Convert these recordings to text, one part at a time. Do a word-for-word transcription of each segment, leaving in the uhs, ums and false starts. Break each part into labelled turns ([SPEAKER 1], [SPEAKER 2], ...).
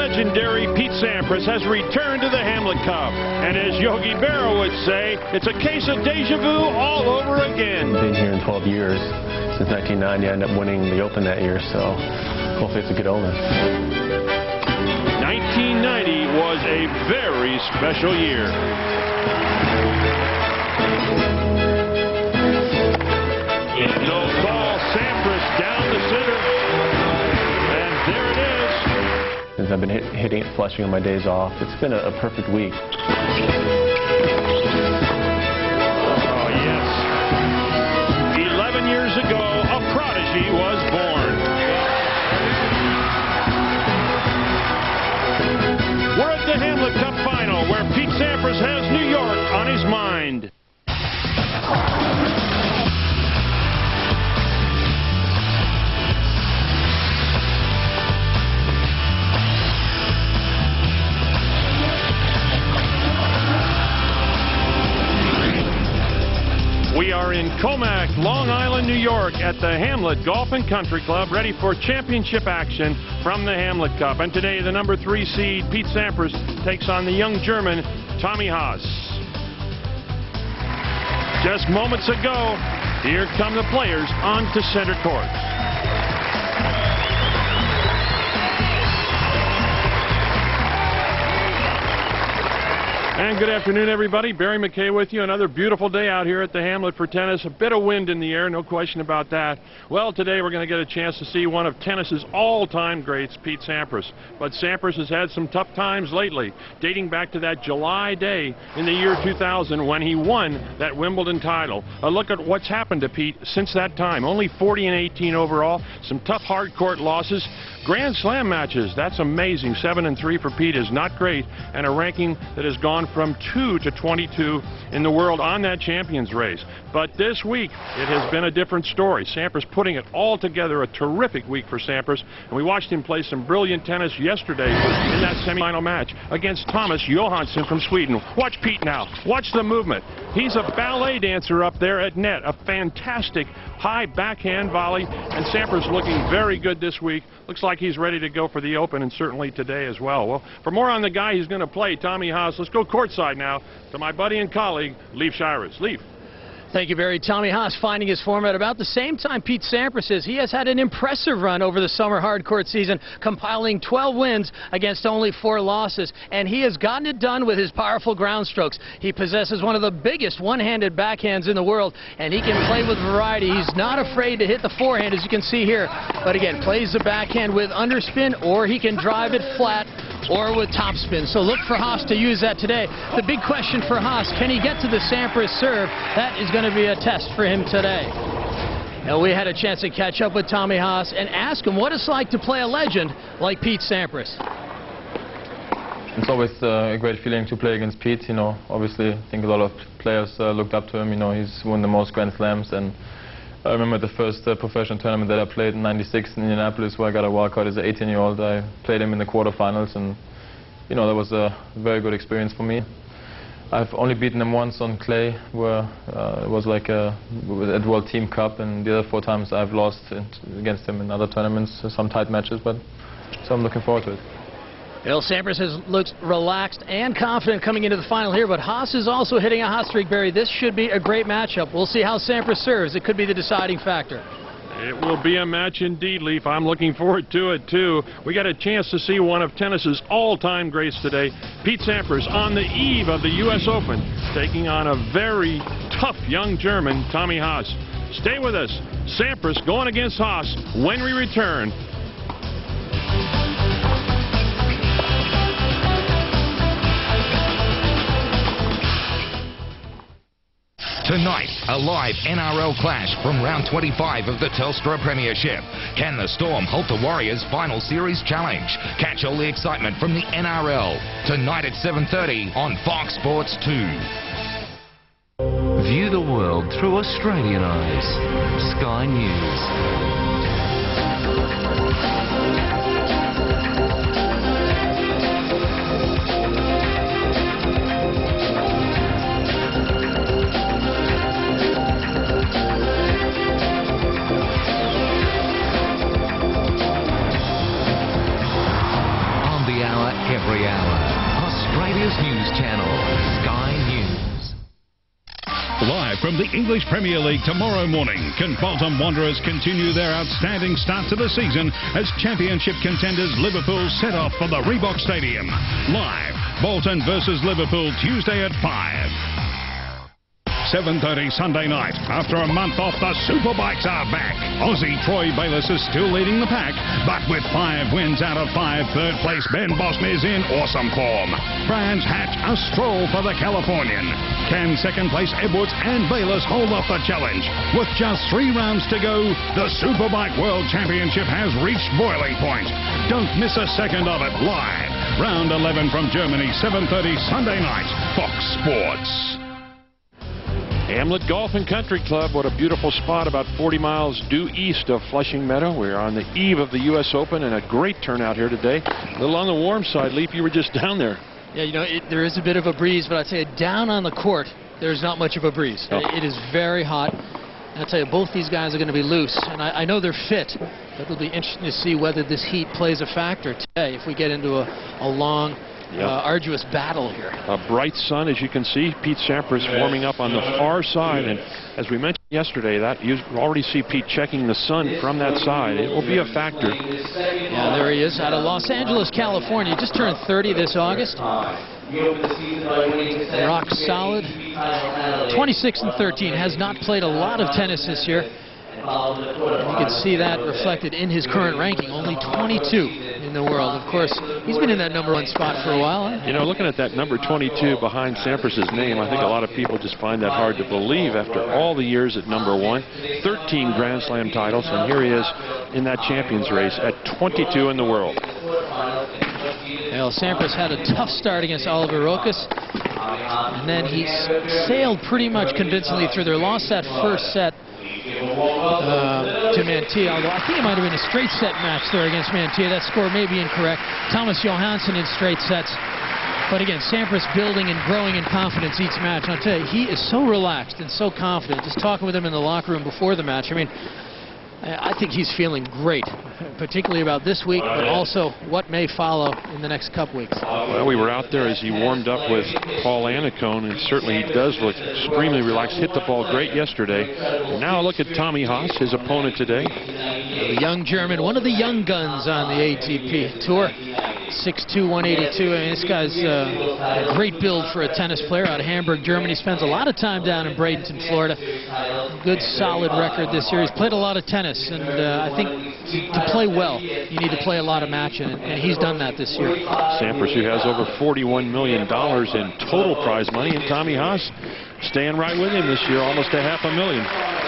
[SPEAKER 1] legendary Pete Sampras has returned to the Hamlet Cup. And as Yogi Berra would say, it's a case of deja vu all over again.
[SPEAKER 2] I've been here in twelve years. Since nineteen ninety, I ended up winning the Open that year, so hopefully it's a good omen.
[SPEAKER 1] nineteen ninety was a very special year. No call, Sampras down the center. And there it is.
[SPEAKER 2] Since I've been hit, hitting it flushing on my days off, it's been a, a perfect week.
[SPEAKER 1] Oh, yes. eleven years ago, a prodigy was born. We're at the Hamlet Cup final, where Pete Sampras has New York on his mind. We are in Comac, Long Island, New York at the Hamlet Golf and Country Club, ready for championship action from the Hamlet Cup. And today, the number three seed, Pete Sampras, takes on the young German, Tommy Haas. Just moments ago, here come the players onto center court. And good afternoon, everybody. Barry McKay with you. Another beautiful day out here at the Hamlet for tennis. A bit of wind in the air, no question about that. Well, today we're going to get a chance to see one of tennis's all-time greats, Pete Sampras. But Sampras has had some tough times lately, dating back to that July day in the year two thousand when he won that Wimbledon title. A look at what's happened to Pete since that time. Only forty and eighteen overall, some tough hard court losses. Grand Slam matches, that's amazing. seven and three for Pete is not great, and a ranking that has gone from two to twenty-two in the world on that champions race. But this week, it has been a different story. Sampras putting it all together, a terrific week for Sampras, and we watched him play some brilliant tennis yesterday in that semifinal match against Thomas Johansson from Sweden. Watch Pete now. Watch the movement. He's a ballet dancer up there at net. A fantastic high backhand volley, and Sampras looking very good this week. Looks like he's ready to go for the Open, and certainly today as well. Well, for more on the guy who's going to play, Tommy Haas, let's go courtside now to my buddy and colleague, Leif Shiras. Leif.
[SPEAKER 3] Thank you, Barry. Tommy Haas finding his form at about the same time Pete Sampras is. He has had an impressive run over the summer hard court season, compiling twelve wins against only four losses, and he has gotten it done with his powerful ground strokes. He possesses one of the biggest one-handed backhands in the world, and he can play with variety. He's not afraid to hit the forehand, as you can see here, but again, plays the backhand with underspin, or he can drive it flat or with topspin. So look for Haas to use that today. The big question for Haas, can he get to the Sampras serve? That is going to be a test for him today. Now, we had a chance to catch up with Tommy Haas and ask him what it's like to play a legend like Pete Sampras.
[SPEAKER 4] It's always uh, a great feeling to play against Pete. You know, obviously, I think a lot of players uh, looked up to him. You know, he's won the most Grand Slams, and I remember the first uh, professional tournament that I played in ninety-six in Indianapolis, where I got a wild card as an eighteen-year-old. I played him in the quarterfinals, and you know, that was a very good experience for me. I've only beaten him once on clay, where uh, it was like a at World Team Cup, and the other four times I've lost against him in other tournaments, some tight matches. But so I'm looking forward to it.
[SPEAKER 3] Bill Sampras has looked relaxed and confident coming into the final here, but Haas is also hitting a hot streak, Barry. This should be a great matchup. We'll see how Sampras serves. It could be the deciding factor.
[SPEAKER 1] It will be a match indeed, Leif. I'm looking forward to it, too. We got a chance to see one of tennis's all-time greats today, Pete Sampras, on the eve of the U S Open, taking on a very tough young German, Tommy Haas. Stay with us. Sampras going against Haas when we return.
[SPEAKER 5] Tonight, a live N R L clash from round twenty-five of the Telstra Premiership. Can the Storm halt the Warriors' final series challenge? Catch all the excitement from the N R L tonight at seven thirty on Fox Sports two.
[SPEAKER 6] View the world through Australian eyes. Sky News.
[SPEAKER 7] from the English Premier League tomorrow morning. Can Bolton Wanderers continue their outstanding start to the season as championship contenders Liverpool set off for the Reebok Stadium? Live, Bolton versus Liverpool Tuesday at five. seven thirty Sunday night. After a month off, the Superbikes are back. Aussie Troy Bayliss is still leading the pack, but with five wins out of five, third place Ben Boston is in awesome form. Brands hatch a stroll for the Californian. Can second place Edwards and Bayliss hold off the challenge? With just three rounds to go, the Superbike World Championship has reached boiling point. Don't miss a second of it live. Round eleven from Germany, seven thirty Sunday night, Fox Sports.
[SPEAKER 1] Hamlet Golf and Country Club, what a beautiful spot about forty miles due east of Flushing Meadow. We're on the eve of the U S Open and a great turnout here today. A little on the warm side. Leif, you were just down there.
[SPEAKER 3] Yeah, you know, it, there is a bit of a breeze, but I'd say down on the court, there's not much of a breeze. Oh. It is very hot. And I'll tell you, both these guys are going to be loose, and I, I know they're fit, but it'll be interesting to see whether this heat plays a factor today if we get into a, a long, Yep. Uh, arduous battle here.
[SPEAKER 1] A bright sun, as you can see. Pete Sampras warming up on the far side, and as we mentioned yesterday, that you already see Pete checking the sun from that side. It will be a factor.
[SPEAKER 3] Yeah, there he is out of Los Angeles, California. Just turned thirty this August. Rock solid. twenty-six and thirteen. Has not played a lot of tennis this year. You can see that reflected in his current ranking, only twenty-two in the world. Of course, he's been in that number one spot for a while. Huh?
[SPEAKER 1] You know, looking at that number twenty-two behind Sampras' name, I think a lot of people just find that hard to believe after all the years at number one. thirteen Grand Slam titles, and here he is in that champions race at twenty-two in the world.
[SPEAKER 3] Well, Sampras had a tough start against Oliver Rokas, and then he sailed pretty much convincingly through there. Lost that first set Uh, to Mantia, although I think it might have been a straight set match there against Mantia. That score may be incorrect. Thomas Johansson in straight sets. But again, Sampras building and growing in confidence each match. And I'll tell you, he is so relaxed and so confident. Just talking with him in the locker room before the match, I mean, I think he's feeling great, particularly about this week, but also what may follow in the next couple weeks.
[SPEAKER 1] Well, we were out there as he warmed up with Paul Annacone, and certainly he does look extremely relaxed. Hit the ball great yesterday. And now look at Tommy Haas, his opponent today.
[SPEAKER 3] The young German, one of the young guns on the A T P Tour. six two, one eighty-two. I mean, this guy's uh, a great build for a tennis player out of Hamburg, Germany. Spends a lot of time down in Bradenton, Florida. Good, solid record this year. He's played a lot of tennis, and uh, I think to play well, you need to play a lot of matching, and, and he's done that this year.
[SPEAKER 1] Sampras, who has over forty-one million dollars in total prize money, and Tommy Haas staying right with him this year, almost a half a million.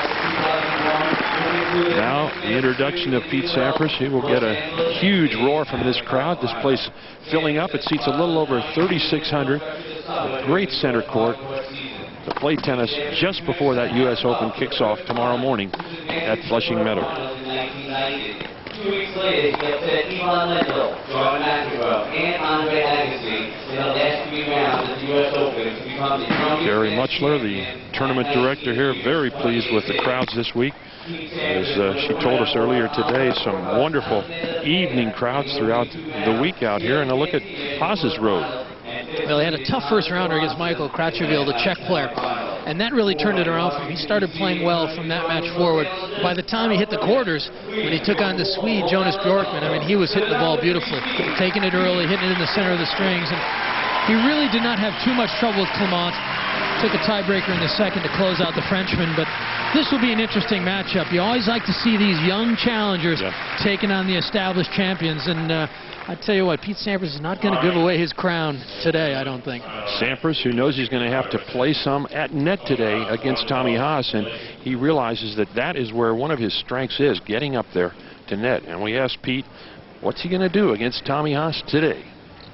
[SPEAKER 1] Now, the introduction of Pete Sampras. He will get a huge roar from this crowd. This place filling up. It seats a little over thirty-six hundred. A great center court to play tennis just before that U S Open kicks off tomorrow morning at Flushing Meadow.
[SPEAKER 8] Two weeks later, he gets to Ivan Lendl, Jordan McEnroe, and Andre Agassi in the last three rounds at the U S Open to become the youngest.
[SPEAKER 1] Gary Muchler, the tournament director here, very pleased with the crowds this week. As uh, she told us earlier today, some wonderful evening crowds throughout the week out here. And a look at Haas's road.
[SPEAKER 3] Well, he had a tough first rounder against Michael Kratochvil, the Czech player. And that really turned it around for him. He started playing well from that match forward. By the time he hit the quarters, when he took on the Swede, Jonas Bjorkman, I mean, he was hitting the ball beautifully. Taking it early, hitting it in the center of the strings. And he really did not have too much trouble with Clement. Took a tiebreaker in the second to close out the Frenchman. But this will be an interesting matchup. You always like to see these young challengers yeah. taking on the established champions. And uh, I tell you what, Pete Sampras is not going to give away his crown today, I don't think.
[SPEAKER 1] Sampras, who knows he's going to have to play some at net today against Tommy Haas, and he realizes that that is where one of his strengths is, getting up there to net. And we asked Pete, what's he going to do against Tommy Haas today?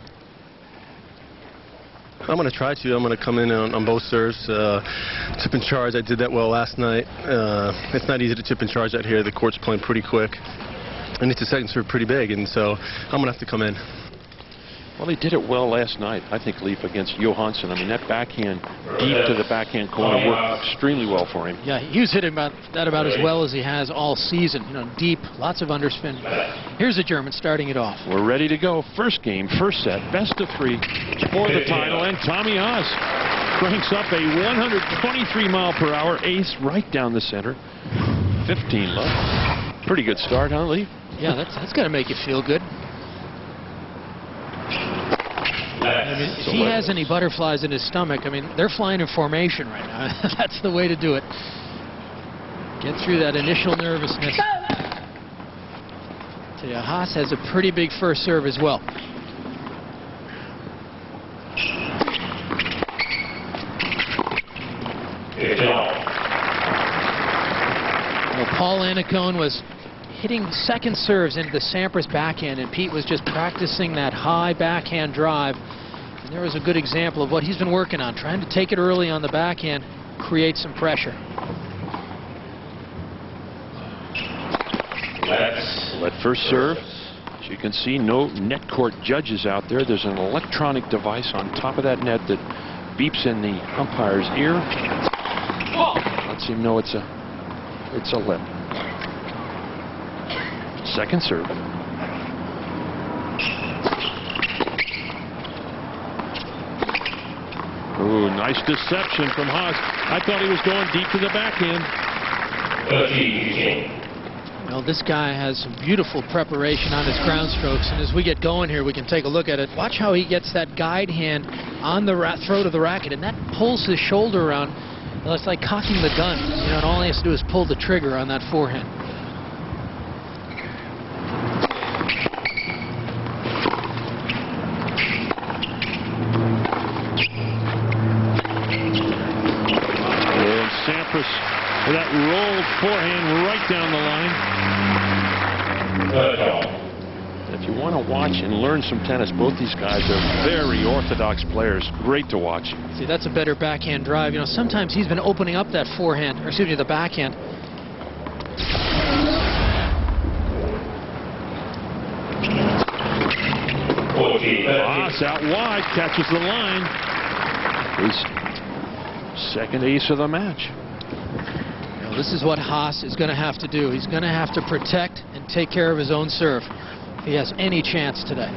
[SPEAKER 2] I'm going to try to. I'm going to come in on, on both serves. Uh, chip and charge, I did that well last night. Uh, it's not easy to chip and charge out here. The court's playing pretty quick. And it's a second serve pretty big, and so I'm going to have to come in.
[SPEAKER 1] Well, he did it well last night, I think, Leif, against Johansson. I mean, that backhand deep to the backhand corner worked extremely well for him.
[SPEAKER 3] Yeah, he was hitting about, that about as well as he has all season. You know, deep, lots of underspin. Here's the German starting it off.
[SPEAKER 1] We're ready to go. First game, first set, best of three for the title, and Tommy Haas cranks up a one hundred twenty-three mile per hour ace right down the center. fifteen love. Pretty good start, huh, Leif?
[SPEAKER 3] Yeah, that's that's gonna make you feel good. I mean, if he has any butterflies in his stomach, I mean, they're flying in formation right now. That's the way to do it. Get through that initial nervousness. So yeah, Haas has a pretty big first serve as well. Well, Paul Annacone was hitting second serves into the Sampras backhand, and Pete was just practicing that high backhand drive. And there was a good example of what he's been working on, trying to take it early on the backhand, create some pressure.
[SPEAKER 1] Let first serve. As you can see, no net court judges out there. There's an electronic device on top of that net that beeps in the umpire's ear. Lets him know it's a it's a lip. Second serve. Ooh, nice deception from Haas. I thought he was going deep to the backhand.
[SPEAKER 3] Well, this guy has some beautiful preparation on his ground strokes, and as we get going here, we can take a look at it. Watch how he gets that guide hand on the ra throat of the racket, and that pulls his shoulder around. Well, it's like cocking the gun, you know, and all he has to do is pull the trigger on that forehand.
[SPEAKER 1] And Sampras with that rolled forehand right down the line. If you want to watch and learn some tennis, both these guys are very orthodox players. Great to watch.
[SPEAKER 3] See, that's a better backhand drive. You know, sometimes he's been opening up that forehand, or excuse me, the backhand.
[SPEAKER 1] Haas out wide, catches the line. His second ace of the match.
[SPEAKER 3] Now, this is what Haas is going to have to do. He's going to have to protect and take care of his own serve if he has any chance today.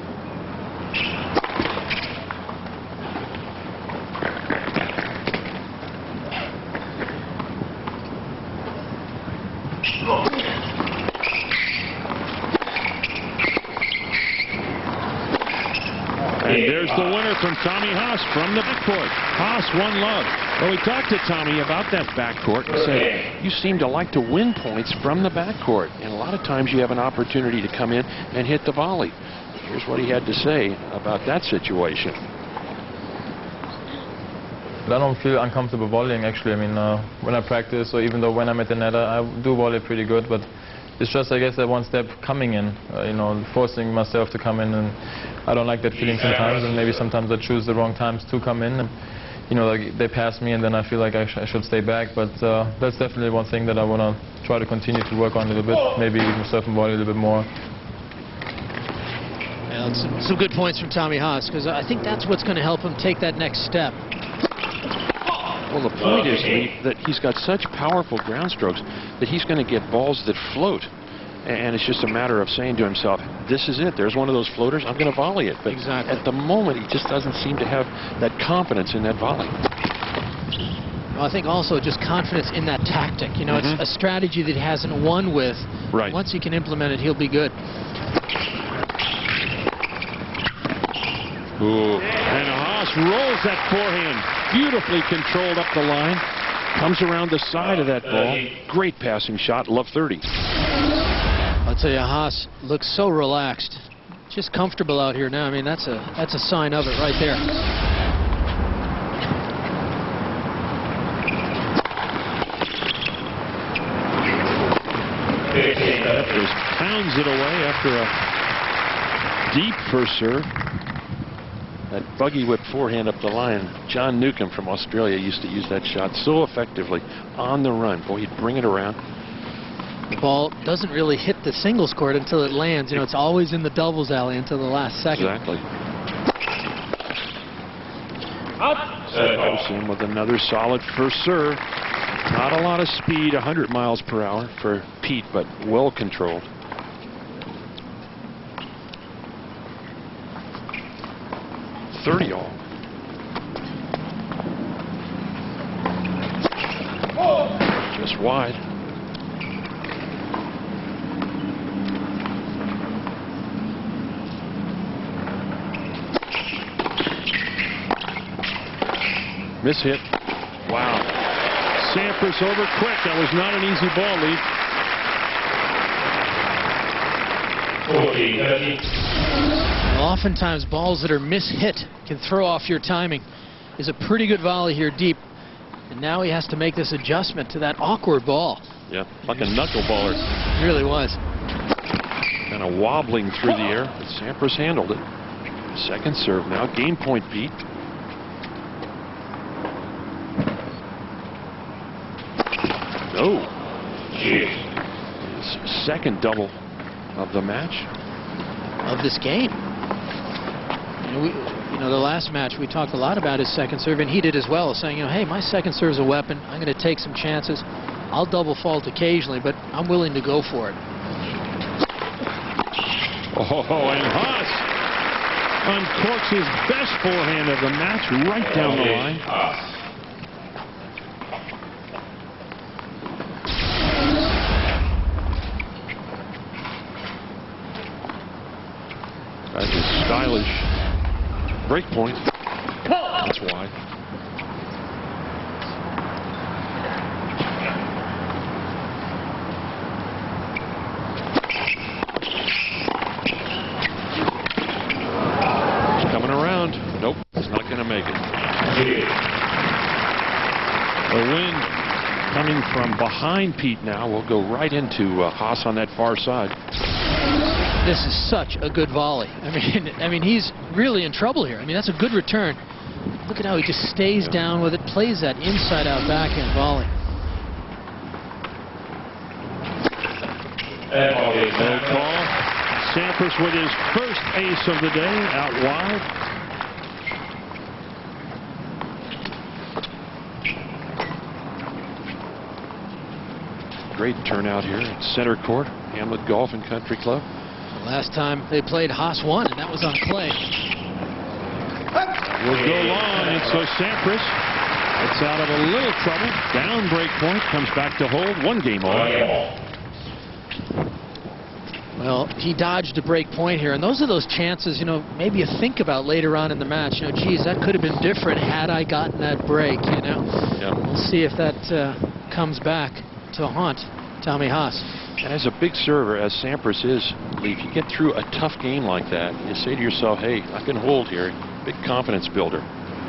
[SPEAKER 1] And there's the winner from Tommy Haas from the backcourt. Haas, one love. Well, we talked to Tommy about that backcourt and said, you seem to like to win points from the backcourt. And a lot of times you have an opportunity to come in and hit the volley. Here's what he had to say about that situation.
[SPEAKER 4] I don't feel uncomfortable volleying, actually. I mean, uh, when I practice, or even though when I'm at the net, I do volley pretty good. But it's just, I guess, that one step coming in, uh, you know, forcing myself to come in, and I don't like that feeling sometimes, and maybe sometimes I choose the wrong times to come in, and, you know, like they pass me, and then I feel like I, sh I should stay back, but uh, that's definitely one thing that I want to try to continue to work on a little bit, maybe even surf and volley a little bit more.
[SPEAKER 3] Yeah, some, some good points from Tommy Haas, because I think that's what's going to help him take that next step.
[SPEAKER 1] Well, the point is, Leif, that he's got such powerful ground strokes that he's going to get balls that float. And it's just a matter of saying to himself, this is it. There's one of those floaters. I'm going to volley it. But
[SPEAKER 3] exactly.
[SPEAKER 1] At the moment, he just doesn't seem to have that confidence in that volley.
[SPEAKER 3] Well, I think also just confidence in that tactic. You know,
[SPEAKER 1] Mm-hmm.
[SPEAKER 3] it's a strategy that he hasn't won with.
[SPEAKER 1] Right.
[SPEAKER 3] Once he can implement it, he'll be good.
[SPEAKER 1] Ooh. And Haas rolls that forehand, beautifully controlled up the line. Comes around the side of that ball. Great passing shot. Love thirty.
[SPEAKER 3] I'll tell you, Haas looks so relaxed, just comfortable out here now. I mean, that's a that's a sign of it right there.
[SPEAKER 1] Just pounds it away after a deep first serve. That buggy whip forehand up the line. John Newcomb from Australia used to use that shot so effectively on the run. Boy, he'd bring it around.
[SPEAKER 3] The ball doesn't really hit the singles court until it lands. You know, it's always in the doubles alley until the last second.
[SPEAKER 1] Exactly. Him with another solid first serve. Not a lot of speed, one hundred miles per hour for Pete, but well controlled. thirty all. wide. Miss hit. Wow. Sampras over quick. That was not an easy ball, Leif.
[SPEAKER 3] Well, oftentimes balls that are mishit can throw off your timing. Is a pretty good volley here deep. And now he has to make this adjustment to that awkward ball.
[SPEAKER 1] Yeah, like a knuckleballer.
[SPEAKER 3] It really was.
[SPEAKER 1] Kind of wobbling through the air, but Sampras handled it. Second serve now. Game point, Pete. Oh. His second double of the match.
[SPEAKER 3] Of this game. You know, we, you know, the last match we talked a lot about his second serve, and he did as well, saying, you know, hey, my second serve is a weapon. I'm going to take some chances. I'll double fault occasionally, but I'm willing to go for it.
[SPEAKER 1] Oh, and Haas uncorks his best forehand of the match right down the line. That's his stylish break point. That's wide. Coming around. Nope, he's not going to make it. The wind coming from behind Pete now. We'll go right into uh, Haas on that far side.
[SPEAKER 3] This is such a good volley. I mean, I mean, he's really in trouble here. I mean, that's a good return. Look at how he just stays yeah. down with it, plays that inside-out backhand volley.
[SPEAKER 1] No call. Sampras with his first ace of the day, out wide. Great turnout here at center court, Hamlet Golf and Country Club.
[SPEAKER 3] Last time they played, Haas won, and that was on clay.
[SPEAKER 1] Will go long, and so Sampras gets out of a little trouble. Down break point, comes back to hold. One game all.
[SPEAKER 3] Well, he dodged a break point here, and those are those chances, you know, maybe you think about later on in the match. You know, geez, that could have been different had I gotten that break, you know.
[SPEAKER 1] Yeah.
[SPEAKER 3] We'll see if that uh, comes back to haunt Tommy Haas.
[SPEAKER 1] And as a big server, as Sampras is, Leif, you get through a tough game like that, you say to yourself, hey, I can hold here. Big confidence builder.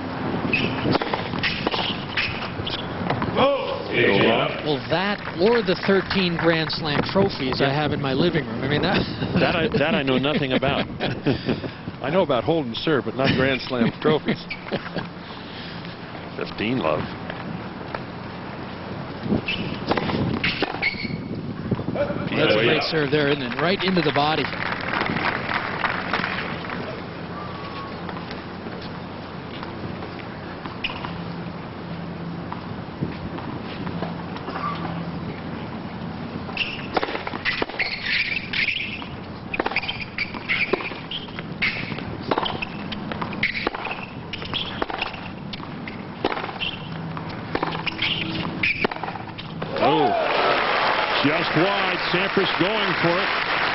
[SPEAKER 3] Oh. Well, that or the thirteen Grand Slam trophies yeah. I have in my living room. I mean, that...
[SPEAKER 1] that, I, that I know nothing about. I know about hold and serve, but not Grand Slam trophies. fifteen love.
[SPEAKER 3] That's a great serve there, isn't it? Right into the body.
[SPEAKER 1] Just wide, Sampras going for it.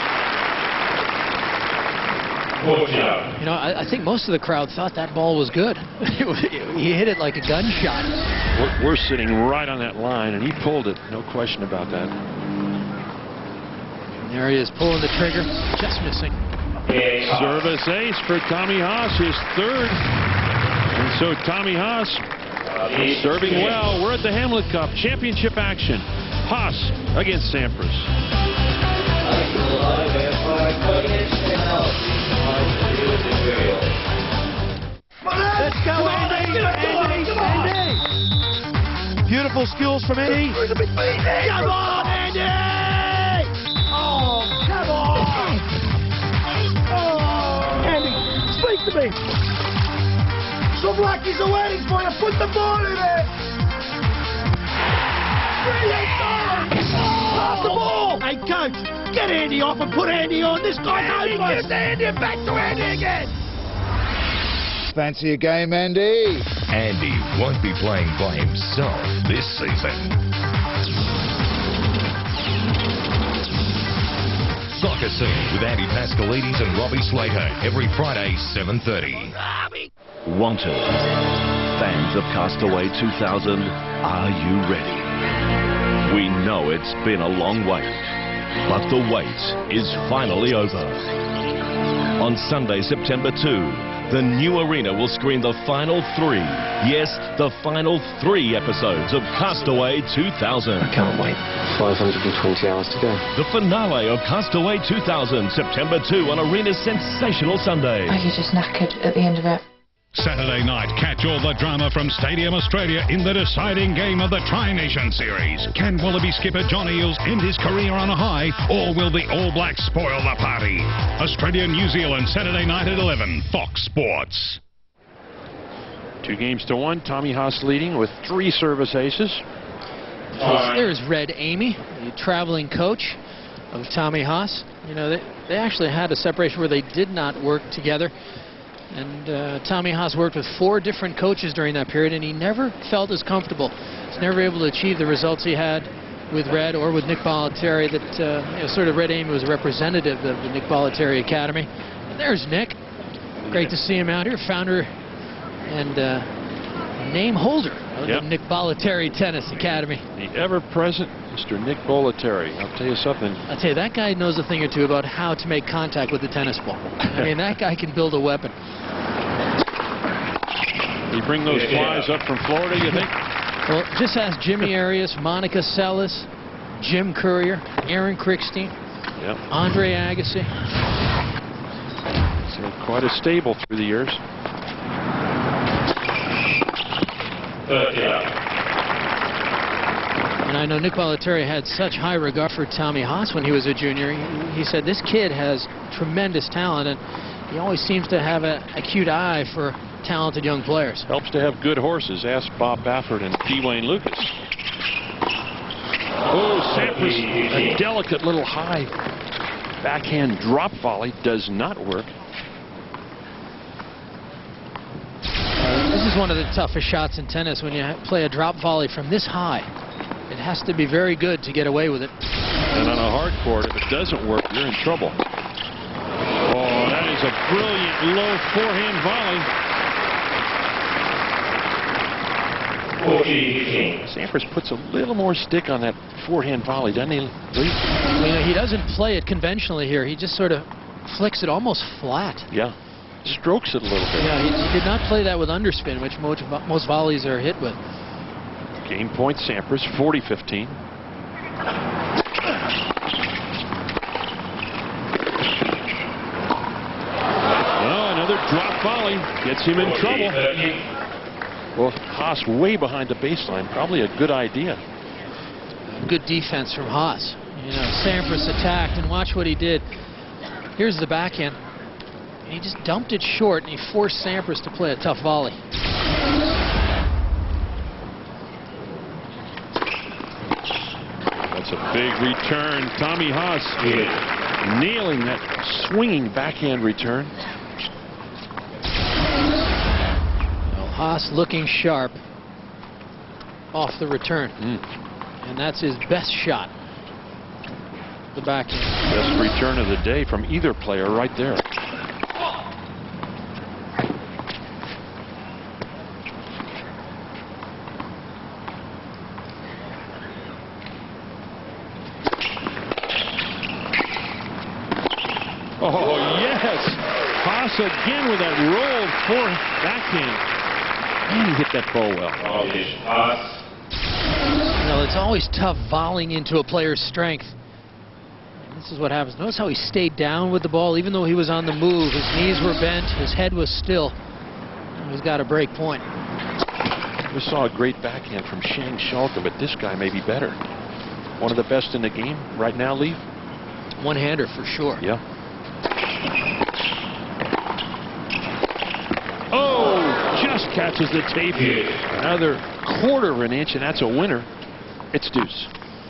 [SPEAKER 3] You know, I, I think most of the crowd thought that ball was good. He hit it like a gunshot.
[SPEAKER 1] We're, we're sitting right on that line, and he pulled it. No question about that.
[SPEAKER 3] And there he is, pulling the trigger, just missing.
[SPEAKER 1] Service ace for Tommy Haas, his third. And so Tommy Haas serving well. We're at the Hamlet Cup championship action. Haas against Sampras.
[SPEAKER 9] Let's go, Andy! Andy! Andy! Beautiful skills from Andy. Come on, Andy! Oh, come on! Oh, Andy, speak to me. Some lucky's are waiting for you. Put the ball in it. Pass the ball! Hey, coach, get Andy off and put Andy on. This guy's hopeless. Get Andy back to Andy again.
[SPEAKER 10] Fancy a game, Andy?
[SPEAKER 5] Andy won't be playing by himself this season. America soon with Andy Pascalides and Robbie Slater every Friday, seven thirty.
[SPEAKER 11] Wanted. Fans of Castaway two thousand, are you ready? We know it's been a long wait, but the wait is finally over. On Sunday, September second, the new arena will screen the final three, yes, the final three episodes of Castaway two thousand.
[SPEAKER 12] I can't wait. five hundred twenty hours to go.
[SPEAKER 11] The finale of Castaway two thousand, September second on Arena's sensational Sunday.
[SPEAKER 13] Are you just knackered at the end of it?
[SPEAKER 7] Saturday night, catch all the drama from Stadium Australia in the deciding game of the Tri-Nation Series. Can Wallaby skipper John Eales end his career on a high, or will the All Blacks spoil the party? Australia-New Zealand, Saturday night at eleven, Fox Sports.
[SPEAKER 1] Two games to one. Tommy Haas leading with three service aces.
[SPEAKER 3] There's Red Amy, the traveling coach of Tommy Haas. You know, they, they actually had a separation where they did not work together. And uh, Tommy Haas worked with four different coaches during that period, and he never felt as comfortable. He's never able to achieve the results he had with Red or with Nick Bollettieri. That uh, you know, sort of Red Amy was a representative of the Nick Bollettieri Academy. And there's Nick. Great to see him out here, founder and uh, name holder of
[SPEAKER 1] yep.
[SPEAKER 3] the Nick Bollettieri Tennis Academy.
[SPEAKER 1] The ever-present Mister Nick Bollettieri. I'll tell you something.
[SPEAKER 3] I'll tell you, that guy knows a thing or two about how to make contact with the tennis ball. I mean, that guy can build a weapon.
[SPEAKER 1] You bring those flies up from Florida, you think?
[SPEAKER 3] Well, just ask Jimmy Arias, Monica Seles, Jim Courier, Aaron Crickstein,
[SPEAKER 1] yep.
[SPEAKER 3] Andre Agassi.
[SPEAKER 1] So quite a stable through the years.
[SPEAKER 3] And I know Nick Bollettieri had such high regard for Tommy Haas when he was a junior. He, he said, this kid has tremendous talent, and he always seems to have an acute eye for talented young players.
[SPEAKER 1] Helps to have good horses. Ask Bob Baffert and D. Wayne Lucas. Oh, Sampras, a delicate little high backhand drop volley does not work.
[SPEAKER 3] Uh, this is one of the toughest shots in tennis when you play a drop volley from this high. It has to be very good to get away with it.
[SPEAKER 1] And on a hard court, if it doesn't work, you're in trouble. Oh, that is a brilliant low forehand volley. Sampras puts a little more stick on that forehand volley, doesn't he, Lee?
[SPEAKER 3] You know, he doesn't play it conventionally here. He just sort of flicks it almost flat.
[SPEAKER 1] Yeah, strokes it a little bit.
[SPEAKER 3] Yeah, he, he did not play that with underspin, which most, most volleys are hit with.
[SPEAKER 1] Game point, Sampras, forty fifteen. Oh, another drop volley gets him in trouble. Well, Haas way behind the baseline, probably a good idea.
[SPEAKER 3] Good defense from Haas. You know, Sampras attacked, and watch what he did. Here's the backhand. He just dumped it short, and he forced Sampras to play a tough volley.
[SPEAKER 1] That's a big return. Tommy Haas yeah. nailing that swinging backhand return.
[SPEAKER 3] Haas looking sharp off the return.
[SPEAKER 1] Mm.
[SPEAKER 3] And that's his best shot. The backhand.
[SPEAKER 1] Best return of the day from either player right there. Oh, yes! Haas again with that rolled forward backhand. And he hit that ball well.
[SPEAKER 3] You know, it's always tough volleying into a player's strength. And this is what happens. Notice how he stayed down with the ball, even though he was on the move. His knees were bent, his head was still. He's got a break point.
[SPEAKER 1] We saw a great backhand from Shang Schalke, but this guy may be better. One of the best in the game right now, Leif?
[SPEAKER 3] One-hander for sure.
[SPEAKER 1] Yeah. Oh, just catches the tape. Another quarter of an inch, and that's a winner. It's deuce.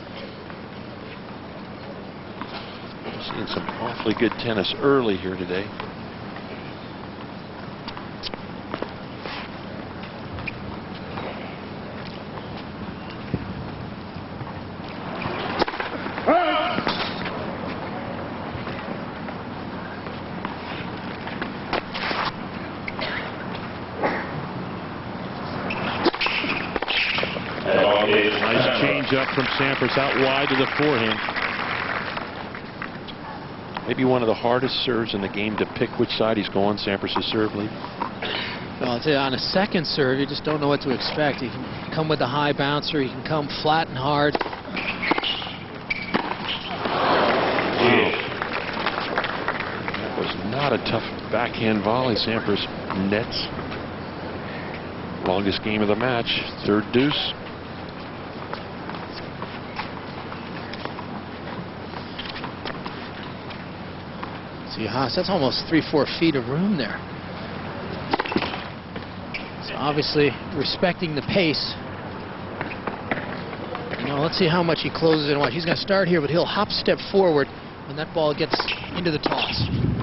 [SPEAKER 1] We're seeing some awfully good tennis early here today. from Sampras out wide to the forehand. Maybe one of the hardest serves in the game to pick which side he's going. Sampras' serve lead.
[SPEAKER 3] Well, I'll tell you, on a second serve, you just don't know what to expect. He can come with a high bouncer. He can come flat and hard.
[SPEAKER 1] Wow. That was not a tough backhand volley. Sampras nets. Longest game of the match. Third deuce.
[SPEAKER 3] See, Haas, that's almost three, four feet of room there. So obviously respecting the pace. You know, let's see how much he closes and watch. He's going to start here, but he'll hop step forward when that ball gets into the toss.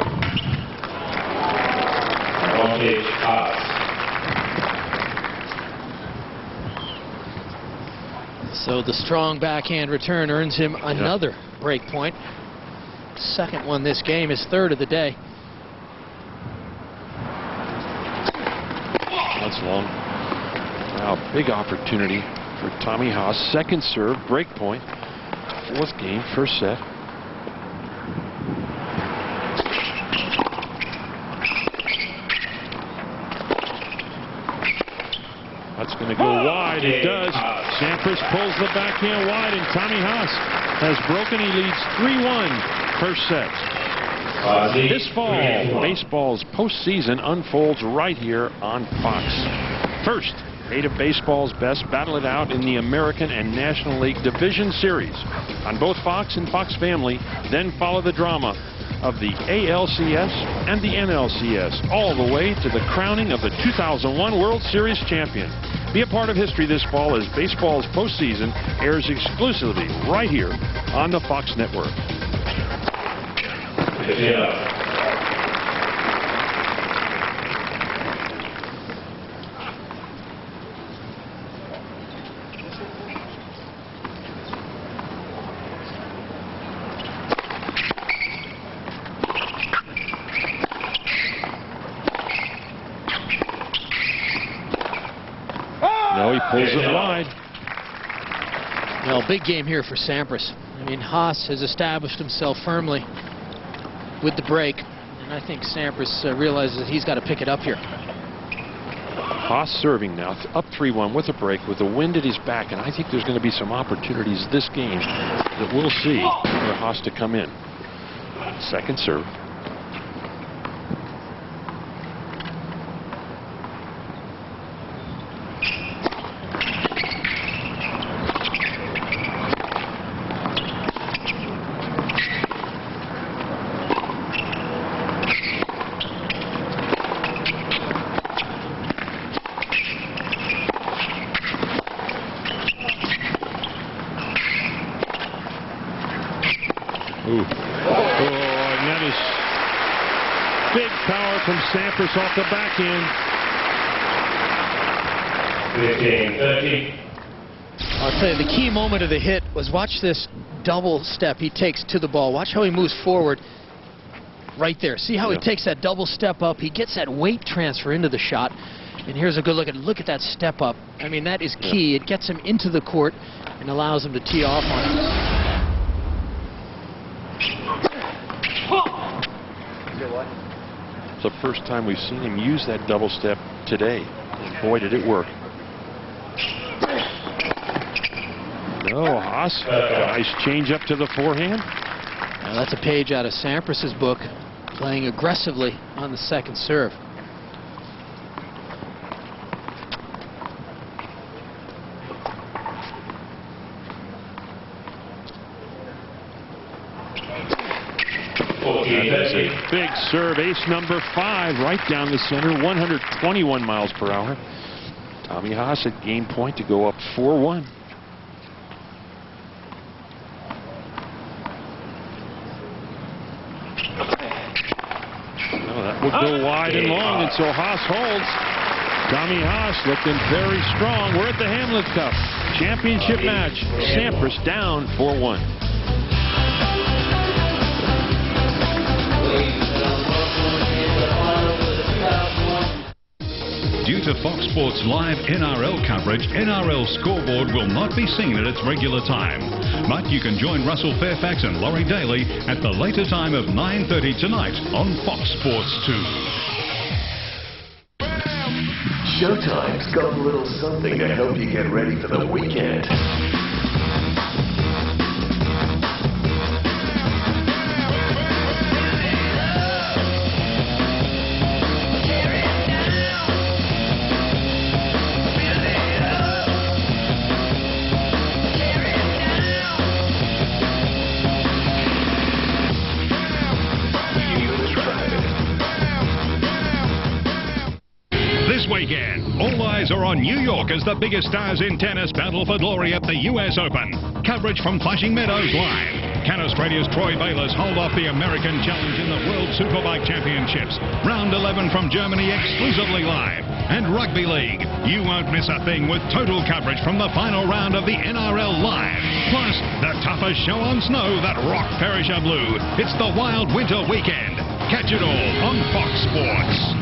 [SPEAKER 3] So the strong backhand return earns him another yep. break point. Second one this game, his third of the day.
[SPEAKER 1] That's long. Now, big opportunity for Tommy Haas. Second serve, break point. Fourth game, first set. That's going to go wide. It does. Sampras pulls the backhand wide, and Tommy Haas has broken. He leads three one. First set. This fall, baseball's postseason unfolds right here on Fox. First, eight of baseball's best battle it out in the American and National League Division Series on both Fox and Fox Family. Then follow the drama of the A L C S and the N L C S, all the way to the crowning of the two thousand one World Series champion. Be a part of history this fall as baseball's postseason airs exclusively right here on the Fox Network. Yeah. No, he pulls it wide.
[SPEAKER 3] Well, big game here for Sampras. I mean, Haas has established himself firmly with the break, and I think Sampras uh, realizes that he's got to pick it up here.
[SPEAKER 1] Haas serving now, up three one with a break, with the wind at his back, and I think there's going to be some opportunities this game that we'll see for Haas to come in. Second serve. Ooh. Oh, and that is big power from Sampras off the backhand. fifteen thirty.
[SPEAKER 3] I'll tell you, the key moment of the hit was watch this double step he takes to the ball. Watch how he moves forward right there. See how yeah. he takes that double step up. He gets that weight transfer into the shot. And here's a good look at look at that step up. I mean, that is key. Yeah. It gets him into the court and allows him to tee off on it.
[SPEAKER 1] It's the first time we've seen him use that double step today. And boy, did it work. No, Haas, nice change up to the forehand.
[SPEAKER 3] Now that's a page out of Sampras' book, playing aggressively on the second serve.
[SPEAKER 1] That's a big serve, ace number five, right down the center, one hundred twenty-one miles per hour. Tommy Haas at game point to go up four one. No, that would go wide and long, and so Haas holds. Tommy Haas looking very strong. We're at the Hamlet Cup championship match. Sampras down four one.
[SPEAKER 7] Due to Fox Sports live N R L coverage, N R L Scoreboard will not be seen at its regular time. But you can join Russell Fairfax and Laurie Daly at the later time of nine thirty tonight on Fox Sports two.
[SPEAKER 14] Showtime's got a little something to help you get ready for the weekend.
[SPEAKER 7] This weekend, all eyes are on New York as the biggest stars in tennis battle for glory at the U S Open. Coverage from Flushing Meadows Live. Can Australia's Troy Bayliss hold off the American challenge in the World Superbike Championships? Round eleven from Germany exclusively live. And Rugby League. You won't miss a thing with total coverage from the final round of the N R L Live. Plus, the toughest show on snow that rocked Perisher Blue. It's the Wild Winter Weekend. Catch it all on Fox Sports.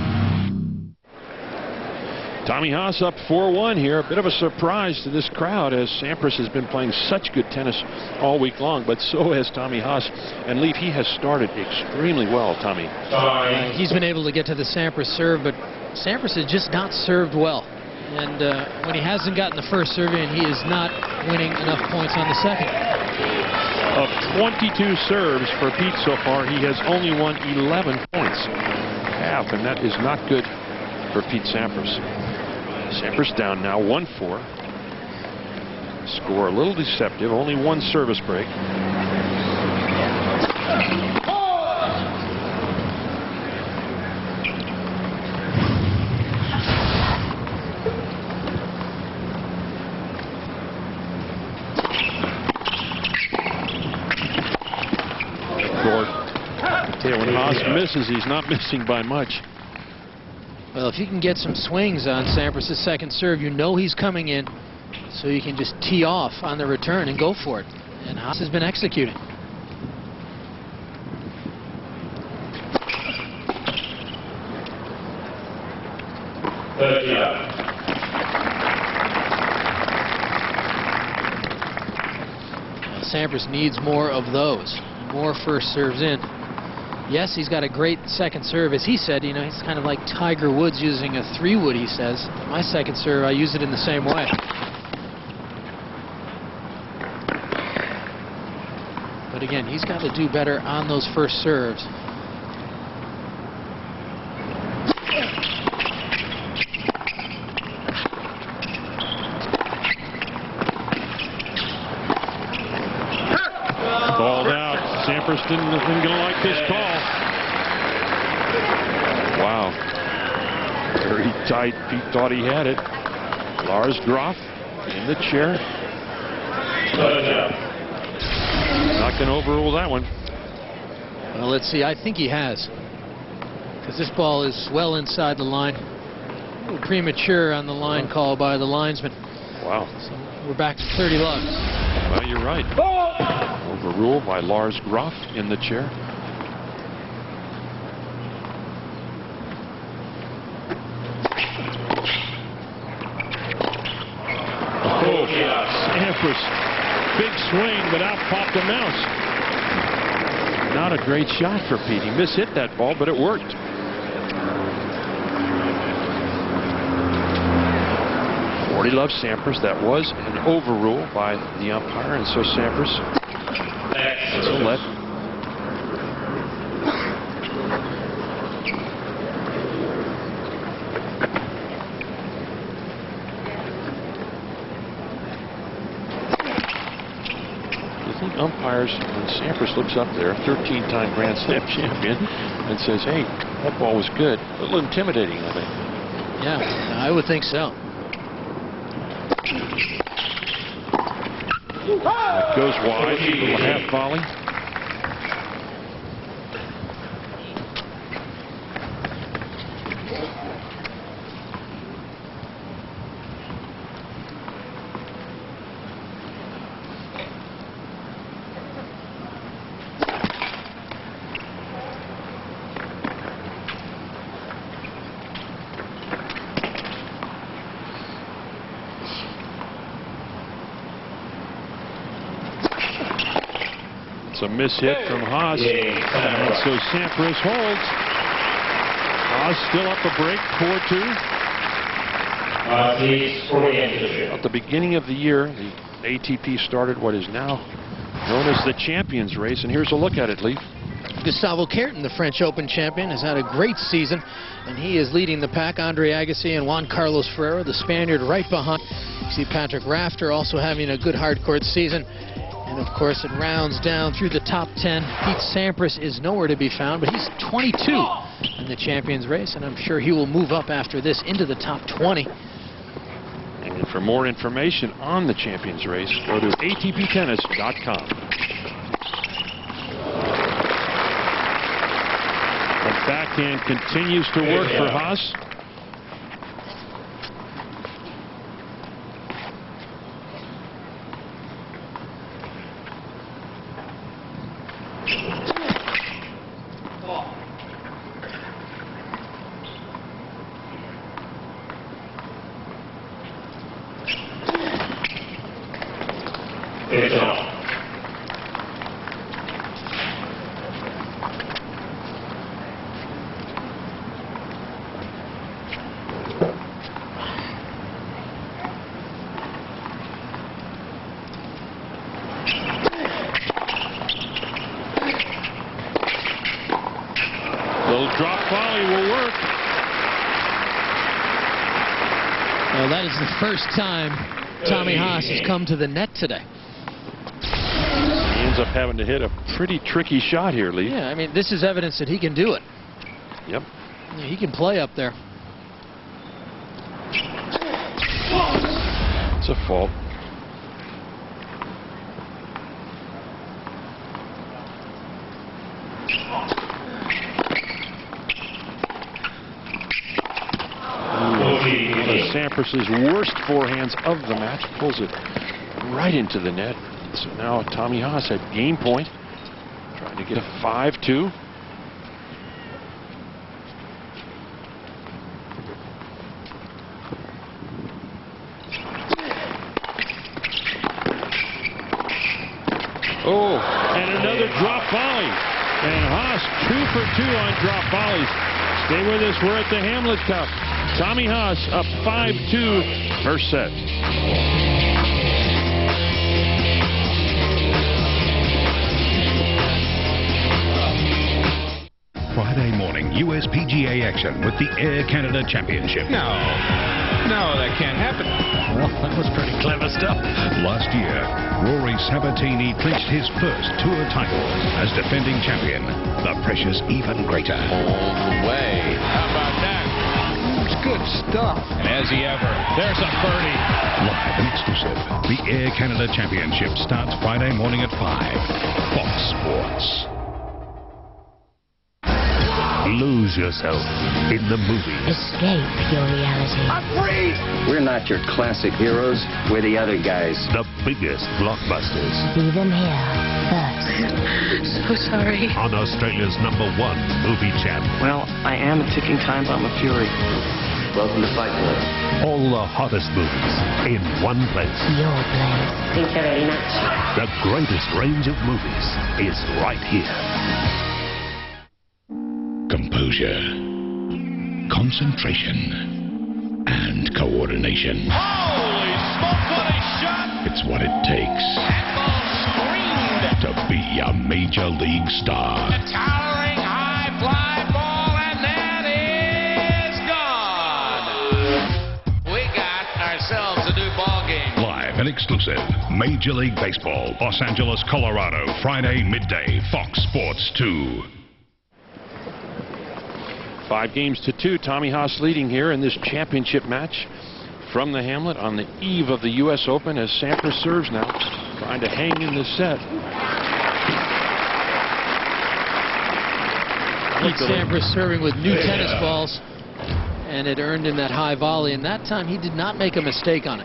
[SPEAKER 1] Tommy Haas up four one here. A bit of a surprise to this crowd as Sampras has been playing such good tennis all week long, but so has Tommy Haas. And Leif, he has started extremely well, Tommy.
[SPEAKER 3] Uh, he's been able to get to the Sampras serve, but Sampras has just not served well. And uh, when he hasn't gotten the first serve in, he is not winning enough points on the second.
[SPEAKER 1] Of twenty-two serves for Pete so far, he has only won eleven points. Half, and that is not good for Pete Sampras. Sampras down now one four. Score a little deceptive. Only one service break. I tell you, when Haas misses, he's not missing by much.
[SPEAKER 3] Well, if you can get some swings on Sampras' second serve, you know he's coming in, so you can just tee off on the return and go for it. And Haas has been executing. Well, Sampras needs more of those, more first serves in. Yes, he's got a great second serve. As he said, you know, he's kind of like Tiger Woods using a three-wood, he says. My second serve, I use it in the same way. But again, he's got to do better on those first serves.
[SPEAKER 1] Balled out. Sampras didn't, didn't gonna like this call. Wow. Very tight. Pete thought he had it. Lars Graf in the chair. Not going to overrule that one.
[SPEAKER 3] Well, let's see. I think he has. Because this ball is well inside the line. A little premature on the line call by the linesman.
[SPEAKER 1] Wow.
[SPEAKER 3] So we're back to thirty love.
[SPEAKER 1] Well, you're right. Overruled by Lars Graf in the chair. Oh, Sampras. Big swing, but out popped a mouse. Not a great shot for Pete. He mishit that ball, but it worked. forty love Sampras. That was an overrule by the umpire, and so Sampras so let. You think umpires, when Sampras looks up there, thirteen-time Grand Slam champion, and says, "Hey, that ball was good," a little intimidating, I think.
[SPEAKER 3] Yeah, I would think so.
[SPEAKER 1] That goes wide. A little half volley. That's a miss hit from Haas. And so Sampras holds. Haas still up a break, four two. At the beginning of the year, the A T P started what is now known as the Champions Race, and here's a look at it, Leif.
[SPEAKER 3] Gustavo Kuerten, the French Open champion, has had a great season, and he is leading the pack. Andre Agassi and Juan Carlos Ferrero, the Spaniard, right behind. You see Patrick Rafter also having a good hardcourt season. And, of course, it rounds down through the top ten. Pete Sampras is nowhere to be found, but he's twenty-two in the Champions Race, and I'm sure he will move up after this into the top twenty.
[SPEAKER 1] And for more information on the Champions Race, go to A T P tennis dot com. The backhand continues to work for Haas.
[SPEAKER 15] It's off.
[SPEAKER 1] Little drop volley will work.
[SPEAKER 3] Well, that is the first time Tommy Haas has come to the net today.
[SPEAKER 1] He ends up having to hit a pretty tricky shot here, Lee.
[SPEAKER 3] Yeah, I mean, this is evidence that he can do it.
[SPEAKER 1] Yep.
[SPEAKER 3] Yeah, he can play up there.
[SPEAKER 1] It's a fault. Sampras' worst forehands of the match, pulls it right into the net. So now Tommy Haas at game point, trying to get a five two. Oh, and another drop volley. And Haas two for two on drop volleys. Stay with us, we're at the Hamlet Cup. Tommy Haas up five two, first set.
[SPEAKER 7] Friday morning U S P G A action with the Air Canada Championship.
[SPEAKER 16] No, no, that can't happen.
[SPEAKER 7] Well, that was pretty clever stuff. Last year, Rory Sabatini clinched his first tour title as defending champion. The pressure's even greater.
[SPEAKER 16] All the way. How about that? Good stuff. And as he ever, there's a birdie.
[SPEAKER 7] Live and exclusive. The Air Canada Championship starts Friday morning at five. Fox Sports. Lose yourself in the movie.
[SPEAKER 17] Escape your reality.
[SPEAKER 9] I'm free!
[SPEAKER 18] We're not your classic heroes. We're the other guys.
[SPEAKER 7] The biggest blockbusters.
[SPEAKER 17] See them here first.
[SPEAKER 13] So sorry.
[SPEAKER 7] On Australia's number one movie channel.
[SPEAKER 12] Well, I am a ticking time bomb of fury.
[SPEAKER 18] Welcome to Fight Club.
[SPEAKER 7] All the hottest movies in one place.
[SPEAKER 17] Your place.
[SPEAKER 13] Thank you very much.
[SPEAKER 7] The greatest range of movies is right here. Composure, concentration, and coordination.
[SPEAKER 16] Holy smoke, what a shot!
[SPEAKER 7] It's what it takes to be a major league star.
[SPEAKER 16] A towering high fly ball, and that is gone. We got ourselves a new ball game.
[SPEAKER 7] Live and exclusive. Major League Baseball, Los Angeles, Colorado, Friday midday, Fox Sports two.
[SPEAKER 1] Five games to two. Tommy Haas leading here in this championship match from the Hamlet on the eve of the U S Open as Sampras serves now, trying to hang in the set.
[SPEAKER 3] Pete Sampras serving with new tennis balls, and it earned him that high volley, and that time he did not make a mistake on it.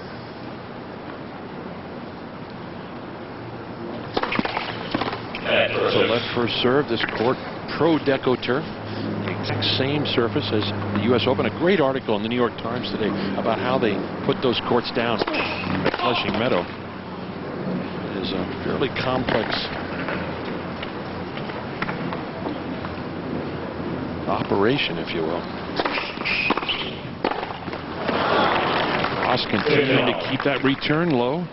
[SPEAKER 1] So left first serve, this court Pro Deco turf. Exact same surface as the U S Open. A great article in the New York Times today about how they put those courts down at Flushing Meadow. It is a fairly complex operation, if you will. Haas continuing to keep that return low.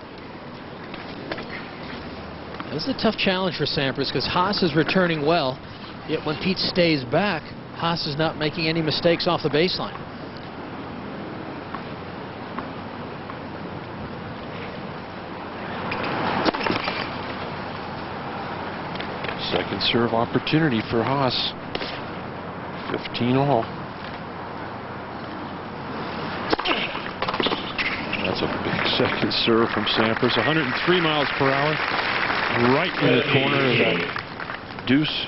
[SPEAKER 3] This is a tough challenge for Sampras because Haas is returning well, yet when Pete stays back, Haas is not making any mistakes off the baseline.
[SPEAKER 1] Second serve opportunity for Haas. fifteen all. That's a big second serve from Sampras. one hundred three miles per hour. Right in the corner of that deuce.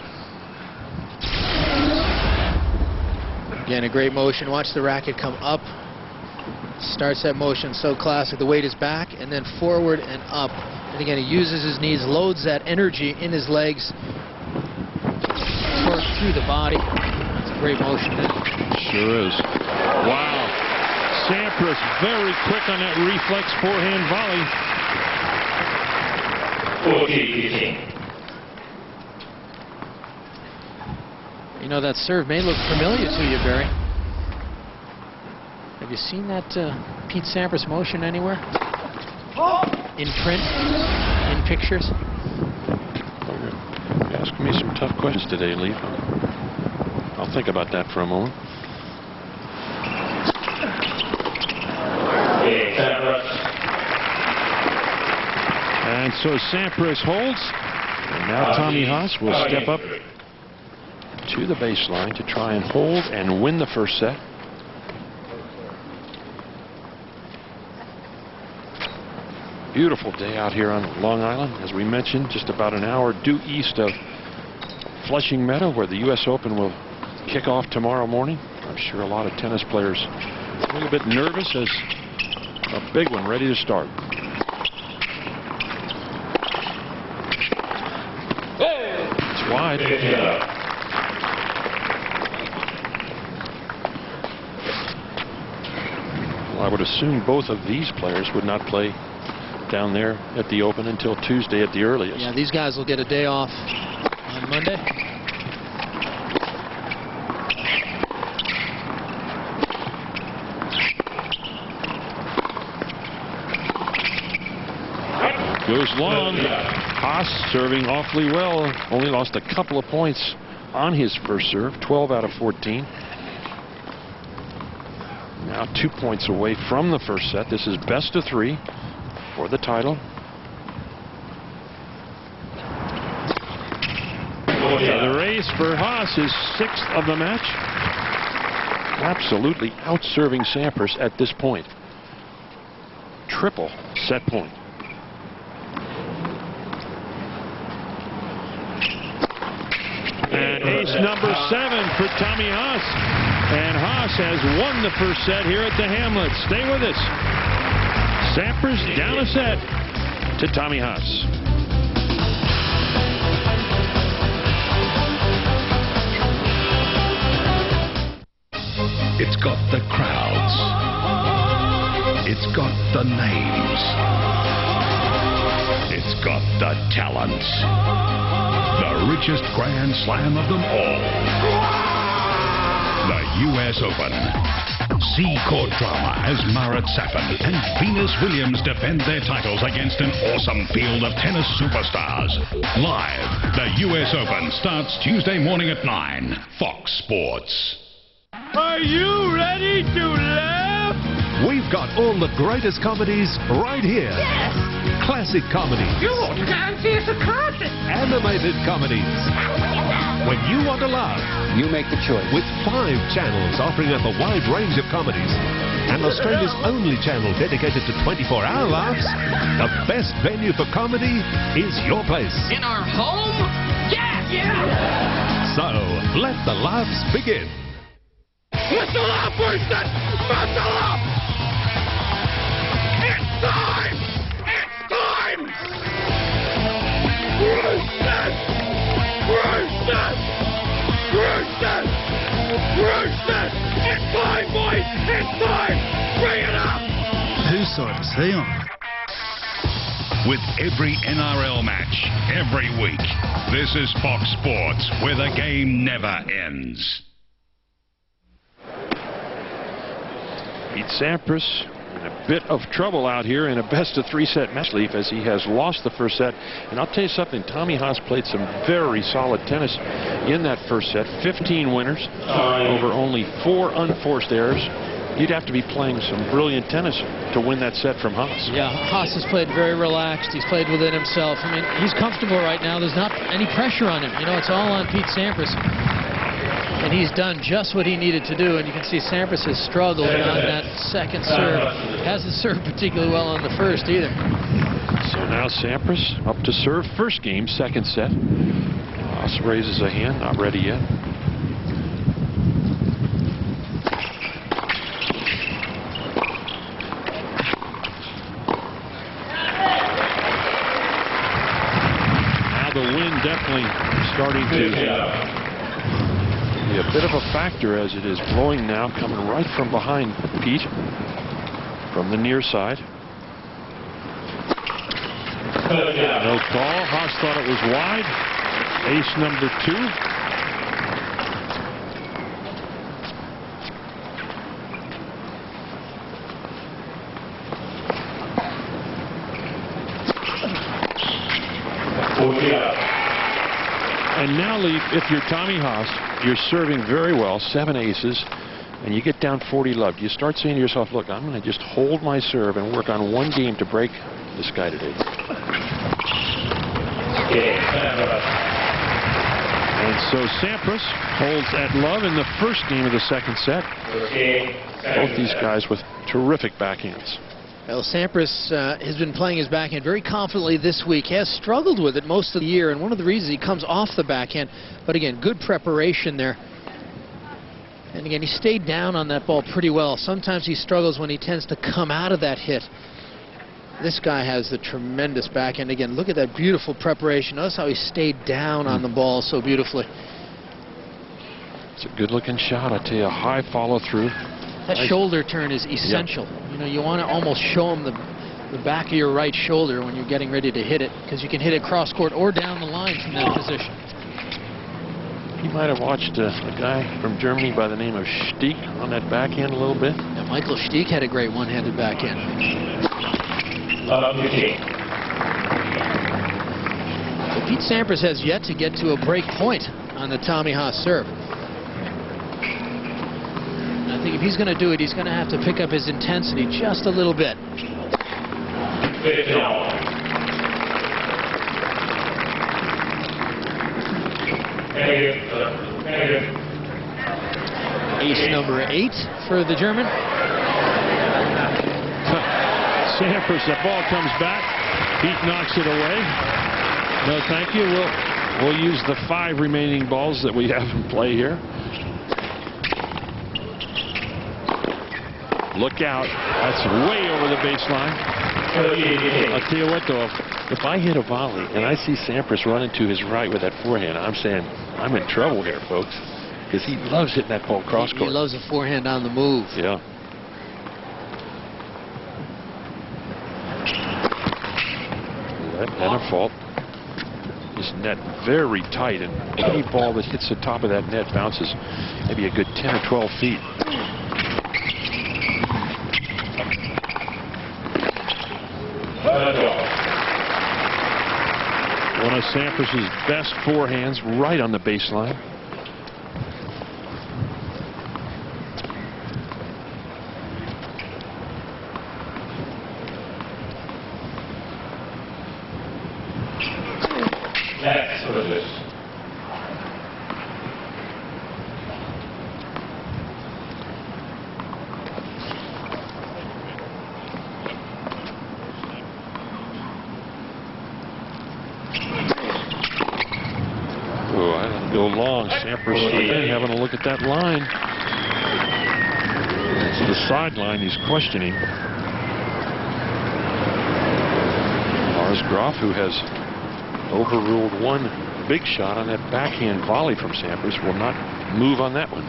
[SPEAKER 3] Again, a great motion. Watch the racket come up. Starts that motion so classic. The weight is back and then forward and up. And again, he uses his knees, loads that energy in his legs, torque through the body. That's a great motion.
[SPEAKER 1] Sure is. Wow. Sampras very quick on that reflex forehand volley.
[SPEAKER 3] You know, that serve may look familiar to you, Barry. Have you seen that uh, Pete Sampras motion anywhere? In print? In pictures?
[SPEAKER 1] You're asking me some tough questions today, Leif. I'll think about that for a moment. And so Sampras holds. And now Tommy Haas will step up to the baseline to try and hold and win the first set. Beautiful day out here on Long Island. As we mentioned, just about an hour due east of Flushing Meadow, where the U S Open will kick off tomorrow morning. I'm sure a lot of tennis players a little bit nervous as a big one ready to start. It's wide. Well, I would assume both of these players would not play down there at the Open until Tuesday at the earliest.
[SPEAKER 3] Yeah, these guys will get a day off on Monday.
[SPEAKER 1] Goes long. Haas serving awfully well. Only lost a couple of points on his first serve. twelve out of fourteen. Now two points away from the first set. This is best of three for the title. So the race for Haas is sixth of the match. Absolutely out-serving Sampras at this point. Triple set point. And ace number seven for Tommy Haas. And Haas has won the first set here at the Hamlet. Stay with us. Sampras down a set to Tommy Haas.
[SPEAKER 7] It's got the crowds. It's got the names. It's got the talent. The richest Grand Slam of them all. The U S Open. See court drama as Marat Safin and Venus Williams defend their titles against an awesome field of tennis superstars. Live, the U S Open starts Tuesday morning at nine. Fox Sports.
[SPEAKER 9] Are you ready to laugh?
[SPEAKER 19] We've got all the greatest comedies right here.
[SPEAKER 9] Yes!
[SPEAKER 19] Classic comedies.
[SPEAKER 9] You ought to go and see us a classic.
[SPEAKER 19] Animated comedies. When you want to laugh,
[SPEAKER 18] you make the choice.
[SPEAKER 19] With five channels offering up a wide range of comedies, and Australia's only channel dedicated to twenty-four hour laughs, the best venue for comedy is your place.
[SPEAKER 9] In our home? Yeah, yeah!
[SPEAKER 19] So, let the laughs begin.
[SPEAKER 9] Muscle up, Winston! Muscle up! It's time! It's time! Winston! Winston! Winston! Winston! It's time, boys! It's time! Bring it up!
[SPEAKER 7] Whose side is he on? With every N R L match, every week, this is Fox Sports, where the game never ends.
[SPEAKER 1] Pete Sampras in a bit of trouble out here in a best of three set match, Leif, as he has lost the first set. And I'll tell you something, Tommy Haas played some very solid tennis in that first set. fifteen winners over only four unforced errors. You'd have to be playing some brilliant tennis to win that set from Haas.
[SPEAKER 3] Yeah, Haas has played very relaxed. He's played within himself. I mean, he's comfortable right now. There's not any pressure on him. You know, it's all on Pete Sampras. And he's done just what he needed to do. And you can see Sampras has struggled on that second serve. Hasn't served particularly well on the first either.
[SPEAKER 1] So now Sampras up to serve first game, second set. Haas raises a hand, not ready yet. Now the wind definitely starting to be a bit of a factor as it is blowing now, coming right from behind Pete from the near side. No call. Haas thought it was wide. Ace number two. And now, Leif, if you're Tommy Haas, you're serving very well, seven aces, and you get down forty love. You start saying to yourself, look, I'm going to just hold my serve and work on one game to break this guy today. And so Sampras holds at love in the first game of the second set. Both these guys with terrific backhands.
[SPEAKER 3] Well, Sampras uh, has been playing his backhand very confidently this week. He has struggled with it most of the year, and one of the reasons he comes off the backhand. But again, good preparation there. And again, he stayed down on that ball pretty well. Sometimes he struggles when he tends to come out of that hit. This guy has the tremendous backhand. Again, look at that beautiful preparation. Notice how he stayed down on the ball so beautifully.
[SPEAKER 1] It's a good-looking shot. I tell you, a high follow-through.
[SPEAKER 3] That nice shoulder turn is essential. Yep. You know, you want to almost show him the, the back of your right shoulder when you're getting ready to hit it, because you can hit it cross-court or down the line from that position.
[SPEAKER 1] You might have watched uh, a guy from Germany by the name of Stieck on that backhand a little bit.
[SPEAKER 3] Yeah, Michael Stieck had a great one-handed backhand.
[SPEAKER 15] Uh,
[SPEAKER 3] so Pete Sampras has yet to get to a break point on the Tommy Haas serve. And I think if he's going to do it, he's going to have to pick up his intensity just a little bit. Ace number eight for the German.
[SPEAKER 1] Sampras, the ball comes back. Pete knocks it away. No, thank you. We'll, we'll use the five remaining balls that we have in play here. Look out. That's way over the baseline. I'll tell you what, though. If, if I hit a volley and I see Sampras running to his right with that forehand, I'm saying I'm in trouble here, folks. Because he loves hitting that ball cross court.
[SPEAKER 3] He loves a forehand on the move.
[SPEAKER 1] Yeah. And a fault. This net very tight, and any ball that hits the top of that net bounces maybe a good ten or twelve feet. One of Sampras' best forehands right on the baseline.
[SPEAKER 15] That's what it is.
[SPEAKER 1] Oh, I didn't go long. Sampras again having a look at that line. It's the sideline he's questioning. Lars Graf, who has overruled one big shot on that backhand volley from Sampras, will not move on that one.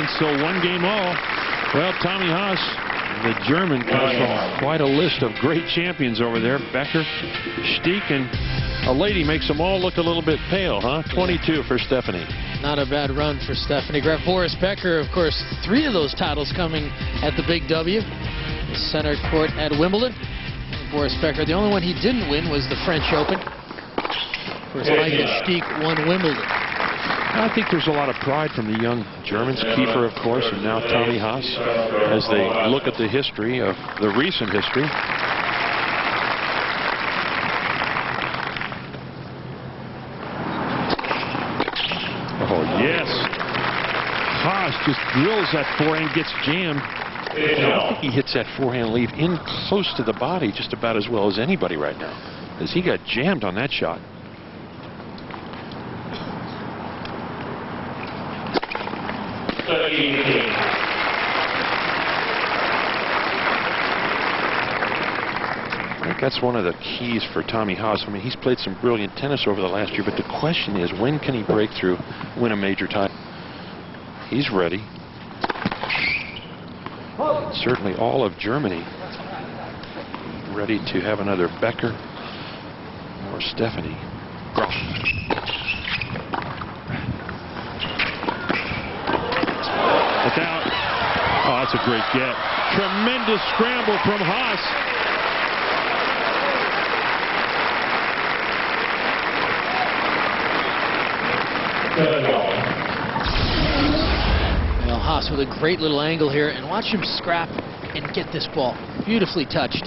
[SPEAKER 1] so one game all. Well, Tommy Haas, the German, comes from quite a list of great champions over there. Becker, Stiek, and a lady makes them all look a little bit pale, huh? twenty-two for Stephanie.
[SPEAKER 3] Not a bad run for Stephanie Graf. Boris Becker, of course, three of those titles coming at the Big W. The center court at Wimbledon. Boris Becker, the only one he didn't win was the French Open. Of course, Michael Stiek won Wimbledon.
[SPEAKER 1] I think there's a lot of pride from the young Germans, Kiefer, of course, and now Tommy Haas, as they look at the history of the recent history. Oh, yes. Haas just drills that forehand, gets jammed. I don't think he hits that forehand lead in close to the body just about as well as anybody right now, as he got jammed on that shot. I think that's one of the keys for Tommy Haas. I mean, he's played some brilliant tennis over the last year, but the question is, when can he break through, win a major title? He's ready. And certainly all of Germany ready to have another Becker or Stephanie. Without, oh, that's a great get. Tremendous scramble from Haas.
[SPEAKER 3] Well, Haas with a great little angle here, and watch him scrap and get this ball. Beautifully touched.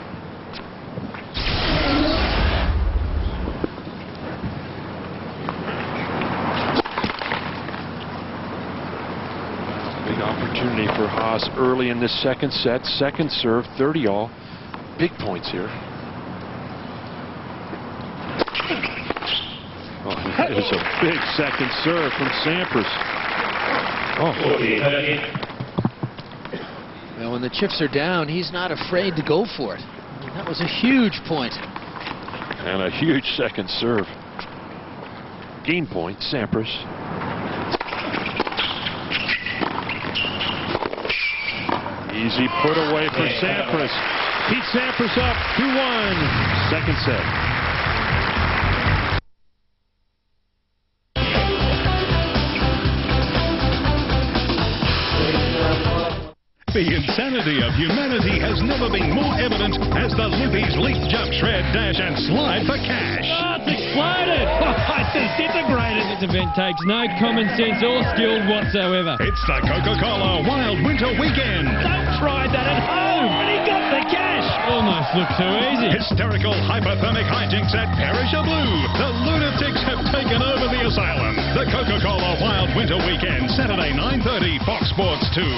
[SPEAKER 1] Big opportunity for Haas early in this second set. Second serve, thirty all. Big points here. Oh, that is a big second serve from Sampras. Oh.
[SPEAKER 3] Well, when the chips are down, he's not afraid to go for it. I mean, that was a huge point.
[SPEAKER 1] And a huge second serve. Game point, Sampras. Easy put away for Sampras. Pete Sampras up two one. Second set.
[SPEAKER 7] The insanity of humanity has never been more evident as the Lippy's leap, jump, shred, dash and slide for cash.
[SPEAKER 20] Oh, it's exploded! Oh, it's disintegrated. This event takes no common sense or skill whatsoever.
[SPEAKER 7] It's the Coca-Cola Wild Winter Weekend.
[SPEAKER 20] Don't try that at home! And he got the cash! Almost looked too easy.
[SPEAKER 7] Hysterical hypothermic hijinks at Parish Blue. The lunatics have taken over the asylum. The Coca-Cola Wild Winter Weekend, Saturday nine thirty, Fox Sports two.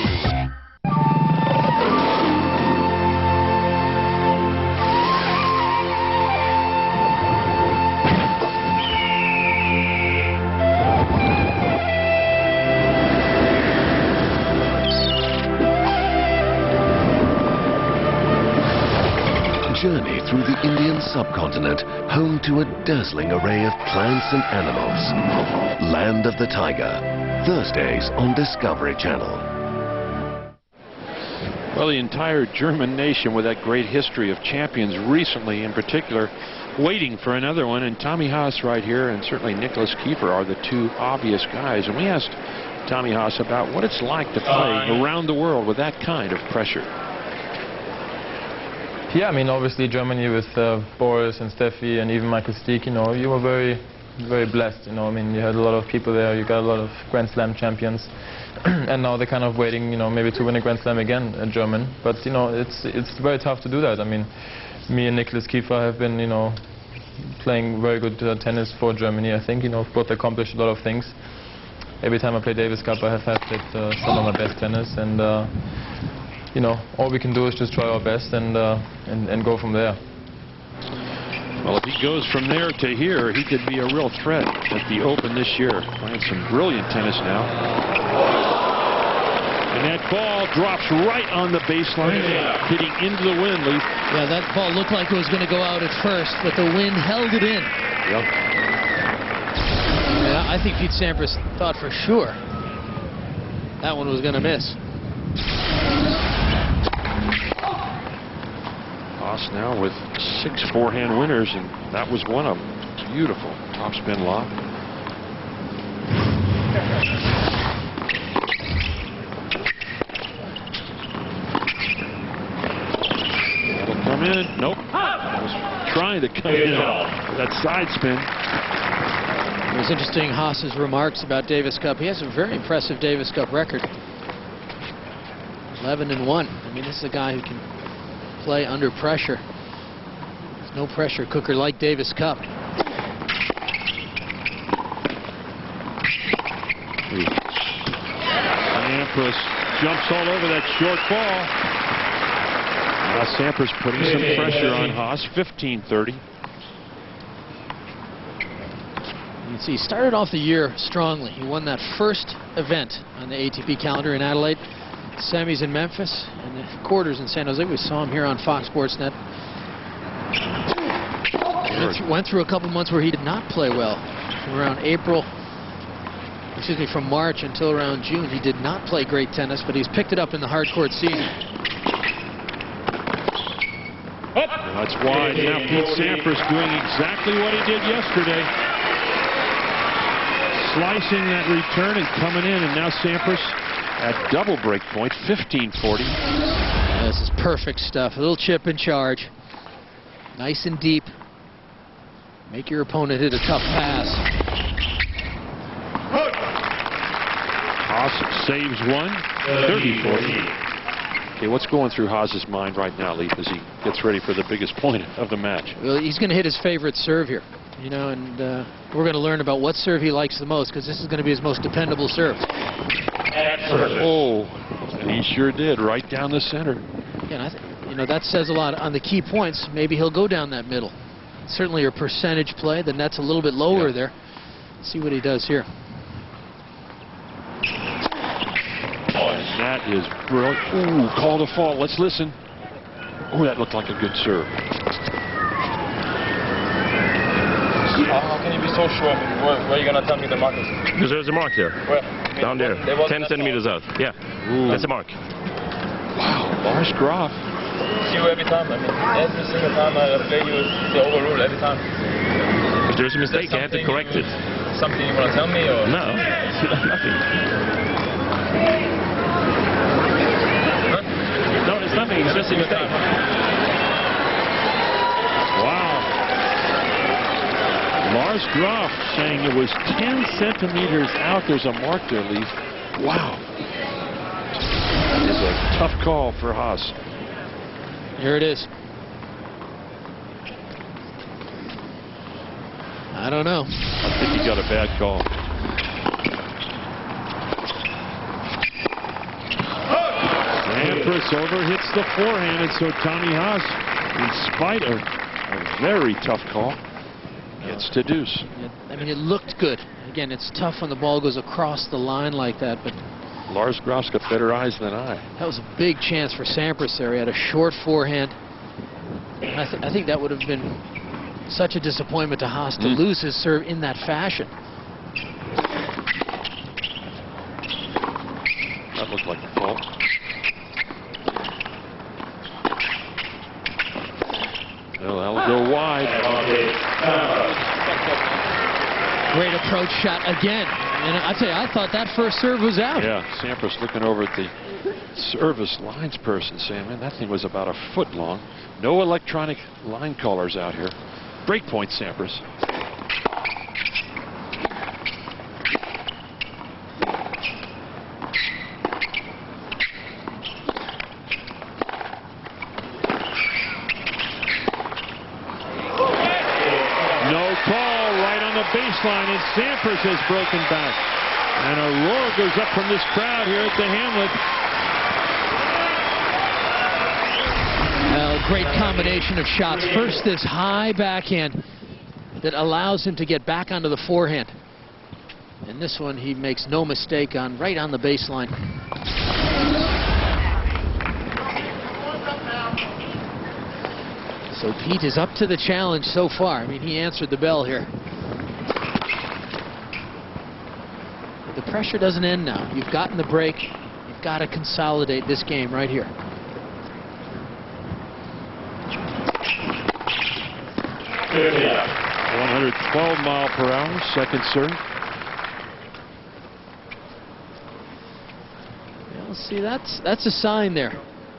[SPEAKER 11] Journey through the Indian subcontinent, home to a dazzling array of plants and animals. Land of the Tiger, Thursdays on Discovery Channel.
[SPEAKER 1] Well, the entire German nation with that great history of champions recently in particular waiting for another one, and Tommy Haas right here and certainly Nicholas Kiefer are the two obvious guys. And we asked Tommy Haas about what it's like to play around the world with that kind of pressure.
[SPEAKER 4] Yeah, I mean, obviously Germany with uh, Boris and Steffi and even Michael Stiek, you know, you were very, very blessed, you know. I mean, you had a lot of people there, you got a lot of Grand Slam champions. And now they're kind of waiting, you know, maybe to win a Grand Slam again, a German. But, you know, it's it's very tough to do that. I mean, me and Nicholas Kiefer have been, you know, playing very good uh, tennis for Germany, I think. You know, both accomplished a lot of things. Every time I play Davis Cup, I have had uh, some of my best tennis. And, uh, you know, all we can do is just try our best and, uh, and, and go from there.
[SPEAKER 1] Well, if he goes from there to here, he could be a real threat at the Open this year. Playing some brilliant tennis now. And that ball drops right on the baseline, hitting into the wind, Leif.
[SPEAKER 3] Yeah, that ball looked like it was going to go out at first, but the wind held it in.
[SPEAKER 1] Yep.
[SPEAKER 3] Yeah, I think Pete Sampras thought for sure That one was going to miss.
[SPEAKER 1] Haas now with six forehand winners, and that was one of them. Beautiful topspin lob. That'll come in. Nope. I was trying to come in with that side spin.
[SPEAKER 3] It was interesting, Haas's remarks about Davis Cup. He has a very impressive Davis Cup record. eleven and one. I mean, this is a guy who can play under pressure. There's no pressure cooker like Davis Cup.
[SPEAKER 1] Sampras jumps all over that short ball. Now Sampras putting some pressure on Haas. fifteen thirty.
[SPEAKER 3] You can see he started off the year strongly. He won that first event on the A T P calendar in Adelaide. Semis in Memphis and the quarters in San Jose. We saw him here on Fox Sports Net. Went through, went through a couple months where he did not play well. From around April, excuse me, from March until around June, he did not play great tennis, but he's picked it up in the hard court season.
[SPEAKER 1] That's wide. Now Pete Sampras doing exactly what he did yesterday. Slicing that return and coming in, and now Sampras at double break point, fifteen forty.
[SPEAKER 3] This is perfect stuff. A little chip in charge. Nice and deep. Make your opponent hit a tough pass.
[SPEAKER 1] Haas saves one, thirty forty. Okay, what's going through Haas's mind right now, Leif, as he gets ready for the biggest point of the match?
[SPEAKER 3] Well, he's going to hit his favorite serve here. You know, and uh, we're going to learn about what serve he likes the most, because this is going to be his most dependable serve.
[SPEAKER 1] Oh, and he sure did, right down the center.
[SPEAKER 3] Yeah, and I th you know, that says a lot on the key points. Maybe he'll go down that middle. Certainly a percentage play. The net's a little bit lower yeah. there. Let's see what he does here.
[SPEAKER 1] Oh, and that is brilliant. Ooh, call to fault. Let's listen. Oh, that looked like a good serve.
[SPEAKER 4] How can you be so sure? I mean, where, where are you going to tell me the mark is?
[SPEAKER 21] Because there's a mark there.
[SPEAKER 4] Where? I mean,
[SPEAKER 21] down there.
[SPEAKER 4] there
[SPEAKER 21] ten centimeters out. Yeah.
[SPEAKER 1] Ooh.
[SPEAKER 21] That's a mark.
[SPEAKER 1] Wow. Lars Graf.
[SPEAKER 4] It's you every time. I mean, every single time I play you, they overrule every time.
[SPEAKER 21] If there's a mistake, I have to correct
[SPEAKER 4] you,
[SPEAKER 21] it.
[SPEAKER 4] Something you want to tell me? Or?
[SPEAKER 21] No. Nothing.
[SPEAKER 4] Huh?
[SPEAKER 21] No, it's nothing. It's just a mistake.
[SPEAKER 1] Wow. Lars Graf saying it was ten centimeters out. There's a mark there, Leif. Wow. That is a tough call for Haas.
[SPEAKER 3] Here it is. I don't know.
[SPEAKER 1] I think he got a bad call. Sampras overhits the forehand, and so Tommy Haas, in spite of a very tough call, gets to deuce.
[SPEAKER 3] I mean, it looked good. Again, it's tough when the ball goes across the line like that, but
[SPEAKER 1] Lars Graf's got better eyes than I.
[SPEAKER 3] That was a big chance for Sampras there. He had a short forehand. And I, th I think that would have been such a disappointment to Haas to mm. lose his serve in that fashion.
[SPEAKER 1] That looked like a fault. Well, that'll go wide.
[SPEAKER 3] Great approach shot again. And I tell you, I thought that first serve was out.
[SPEAKER 1] Yeah, Sampras looking over at the service lines person saying, man, that thing was about a foot long. No electronic line callers out here. Break point, Sampras. No call right on the baseline, and Sampras has broken back. And a roar goes up from this crowd here at the Hamlet.
[SPEAKER 3] Well, great combination of shots. First, this high backhand that allows him to get back onto the forehand. And this one he makes no mistake on, right on the baseline. So Pete is up to the challenge so far. I mean, he answered the bell here. The pressure doesn't end now. You've gotten the break. You've got to consolidate this game right here.
[SPEAKER 1] one hundred twelve mile per hour, second serve.
[SPEAKER 3] Well, see, that's that's a sign there.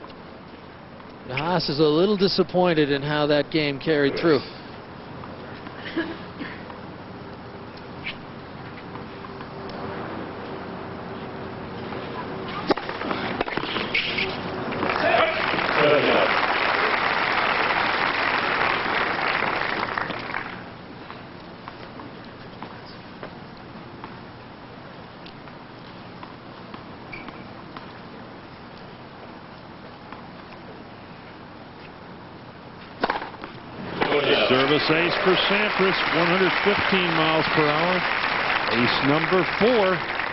[SPEAKER 3] Haas is a little disappointed in how that game carried through.
[SPEAKER 1] Service ace for Sampras, one hundred fifteen miles per hour. Ace number four.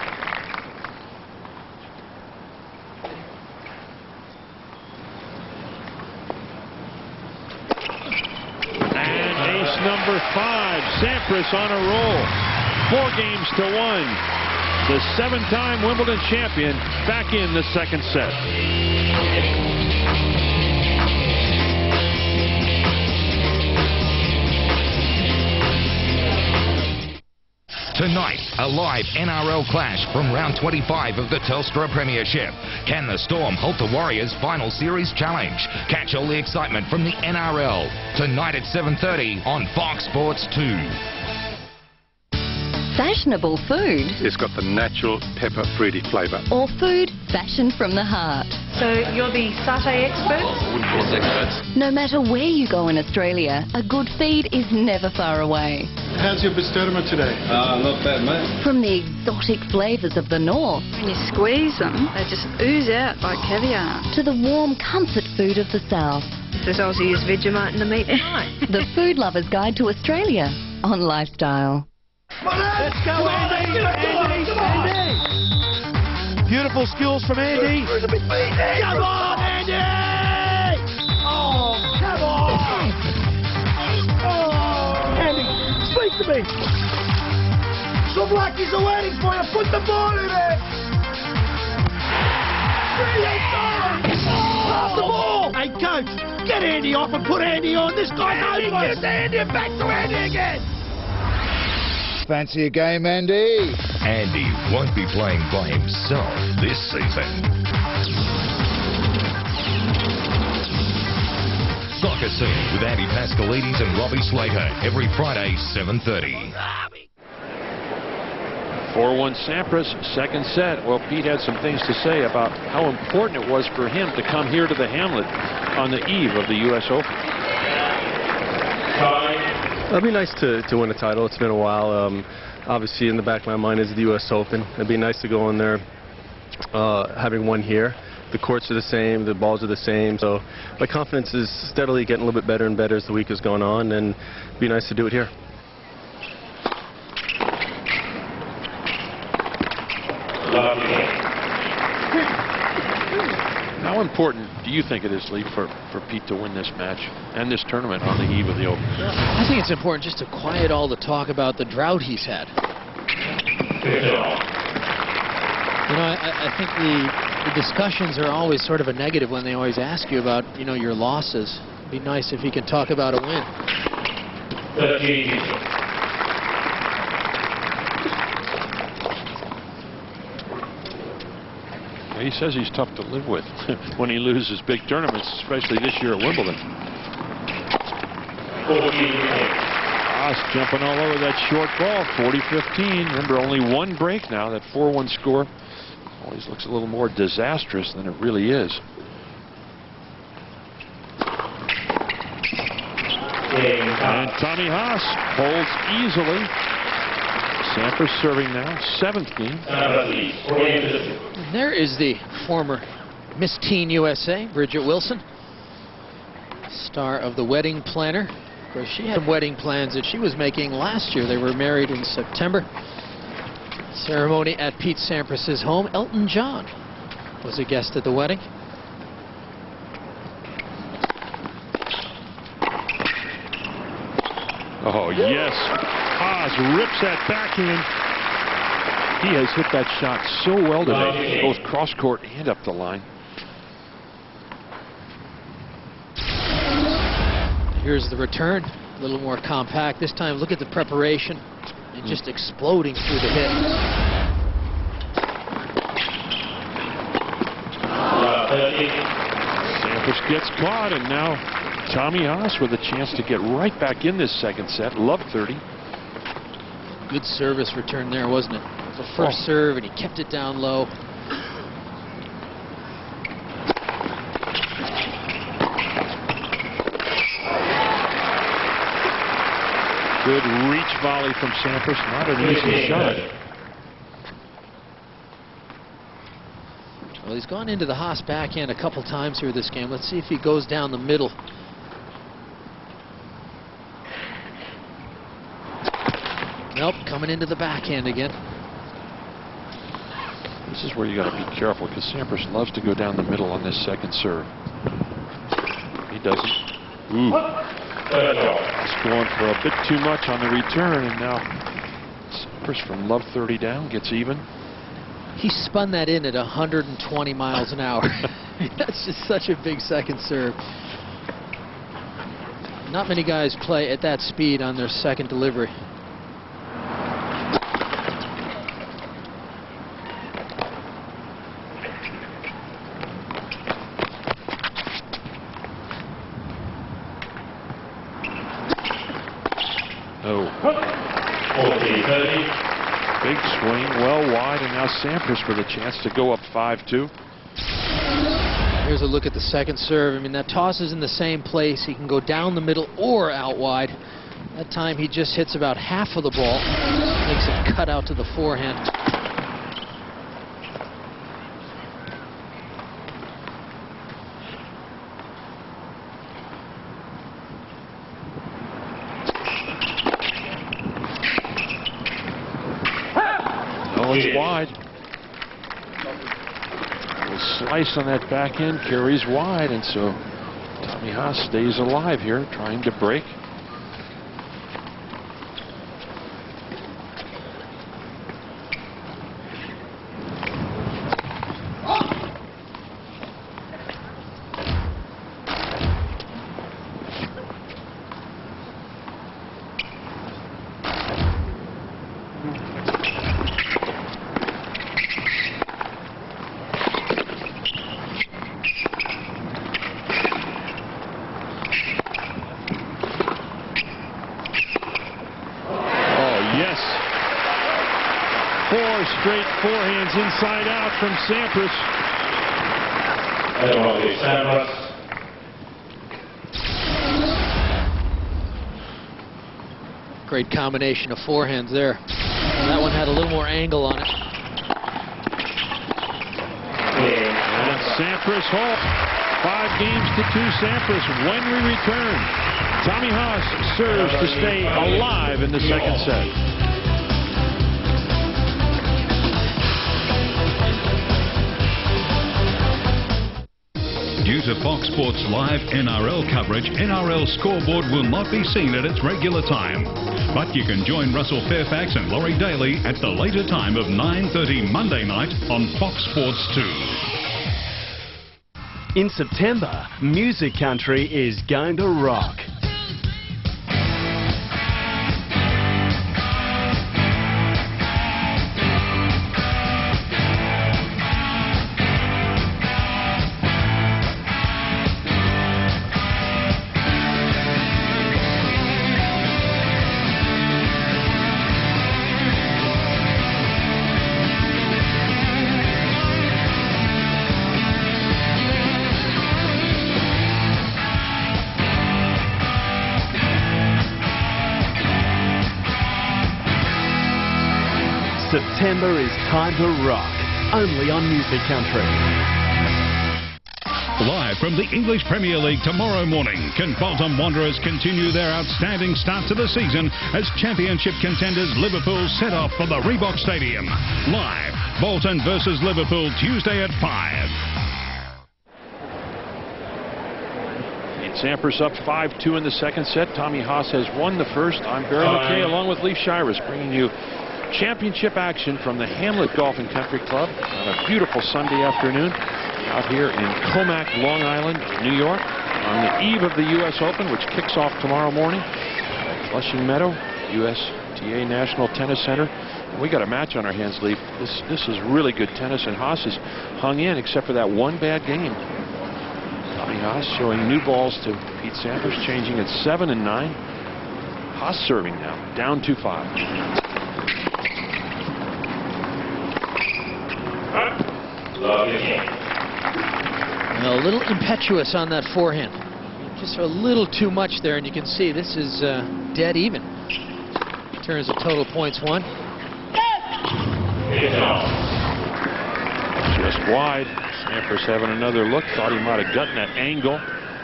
[SPEAKER 1] And ace number five. Sampras on a roll. Four games to one. The seven-time Wimbledon champion back in the second set.
[SPEAKER 5] Tonight, a live N R L clash from round twenty-five of the Telstra Premiership. Can the Storm halt the Warriors' final series challenge? Catch all the excitement from the N R L tonight at seven thirty on Fox Sports two.
[SPEAKER 6] Fashionable food.
[SPEAKER 22] It's got the natural pepper fruity flavour.
[SPEAKER 6] Or food fashioned from the heart.
[SPEAKER 23] So you're the satay expert?
[SPEAKER 22] Wouldn't call us experts.
[SPEAKER 6] No matter where you go in Australia, a good feed is never far away.
[SPEAKER 24] How's your best tournament today?
[SPEAKER 22] Uh, not bad, mate.
[SPEAKER 6] From the exotic flavours of the north.
[SPEAKER 25] When you squeeze them, they just ooze out like caviar.
[SPEAKER 6] To the warm comfort food of the south.
[SPEAKER 25] If there's Aussie's Vegemite in the meat pie.
[SPEAKER 6] The Food Lover's Guide to Australia on Lifestyle.
[SPEAKER 9] Let's go, Andy! Andy! Andy! Beautiful skills from Andy. Come on, Andy! Oh, come on! Oh, Andy, speak to me. Some lackeys are waiting for you. Put the ball in it. Pass the ball. Hey, coach, get Andy off and put Andy on. This guy's hopeless. Get Andy back to Andy again.
[SPEAKER 10] Fancy a game, Andy?
[SPEAKER 5] Andy won't be playing by himself this season. Soccer Scene with Andy Pascalides and Robbie Slater every Friday, seven thirty.
[SPEAKER 1] four one Sampras, second set. Well, Pete had some things to say about how important it was for him to come here to the Hamlet on the eve of the U S Open.
[SPEAKER 2] It'd be nice to, to win a title. It's been a while. Um, obviously, in the back of my mind is the U S Open. It'd be nice to go in there uh, having won here. The courts are the same. The balls are the same. So my confidence is steadily getting a little bit better and better as the week is going on. And it'd be nice to do it here.
[SPEAKER 1] How important do you think it is, Leif, for, for Pete to win this match and this tournament on the eve of the Open?
[SPEAKER 3] I think it's important just to quiet all the talk about the drought he's had. You know, I, I think the, the discussions are always sort of a negative when they always ask you about, you know, your losses. It'd be nice if he could talk about a win.
[SPEAKER 1] He says he's tough to live with when he loses big tournaments, especially this year at Wimbledon. Haas jumping all over that short ball, forty fifteen. Remember, only one break now. That four one score always looks a little more disastrous than it really is. And Tommy Haas holds easily. Sampras serving now, seventh game.
[SPEAKER 3] There is the former Miss Teen U S A, Bridget Wilson, star of The Wedding Planner. Of course, she had wedding plans that she was making last year. They were married in September. Ceremony at Pete Sampras' home. Elton John was a guest at the wedding.
[SPEAKER 1] Oh, yes. Haas rips that backhand. He has hit that shot so well today, both cross court and up the line.
[SPEAKER 3] Here's the return, a little more compact. This time, look at the preparation and just exploding through the hit.
[SPEAKER 1] Sampras gets caught, and now Tommy Haas with a chance to get right back in this second set. Love thirty.
[SPEAKER 3] Good service return there, wasn't it? The first oh. serve, and he kept it down low.
[SPEAKER 1] Good reach volley from Sampras. Not an easy shot.
[SPEAKER 3] Well, he's gone into the Haas backhand a couple times here this game. Let's see if he goes down the middle. Nope, coming into the backhand again.
[SPEAKER 1] This is where you got to be careful, because Sampras loves to go down the middle on this second serve. He doesn't. Ooh. He's going for a bit too much on the return, and now Sampras from love thirty down gets even.
[SPEAKER 3] He spun that in at one hundred twenty miles an hour. That's just such a big second serve. Not many guys play at that speed on their second delivery.
[SPEAKER 1] Oh. Big swing, well wide, and now Sampras with a chance to go up five two.
[SPEAKER 3] Here's a look at the second serve. I mean, that toss is in the same place. He can go down the middle or out wide. That time he just hits about half of the ball. Makes it cut out to the forehand.
[SPEAKER 1] It's wide. A slice on that back end carries wide, and so Tommy Haas stays alive here, trying to break. Four straight forehands inside out from Sampras.
[SPEAKER 3] Great combination of forehands there. And that one had a little more angle on it.
[SPEAKER 1] And Sampras home. Five games to two Sampras. When we return, Tommy Haas serves to stay alive in the second set.
[SPEAKER 7] Due to Fox Sports live N R L coverage, N R L Scoreboard will not be seen at its regular time. But you can join Russell Fairfax and Laurie Daly at the later time of nine thirty Monday night on Fox Sports two.
[SPEAKER 8] In September, music country is going to rock. September is time to rock, only on Music Country.
[SPEAKER 7] Live from the English Premier League tomorrow morning, can Bolton Wanderers continue their outstanding start to the season as championship contenders Liverpool set off for the Reebok Stadium. Live, Bolton versus Liverpool Tuesday at five.
[SPEAKER 1] Sampras up five two in the second set. Tommy Haas has won the first. I'm Barry McKay along with Leif Shiras, bringing you championship action from the Hamlet Golf and Country Club on a beautiful Sunday afternoon out here in Comac, Long Island, New York, on the eve of the U S Open, which kicks off tomorrow morning at Flushing Meadow, U S T A National Tennis Center. We got a match on our hands, Leif. This this is really good tennis, and Haas has hung in except for that one bad game. Tommy Haas showing new balls to Pete Sampras, changing at seven and nine. Haas serving now, down two five.
[SPEAKER 3] A little impetuous on that forehand. Just a little too much there, and you can see this is uh, dead even. Turns the total points one.
[SPEAKER 1] Just wide. Sampras having another look. Thought he might have gotten that angle.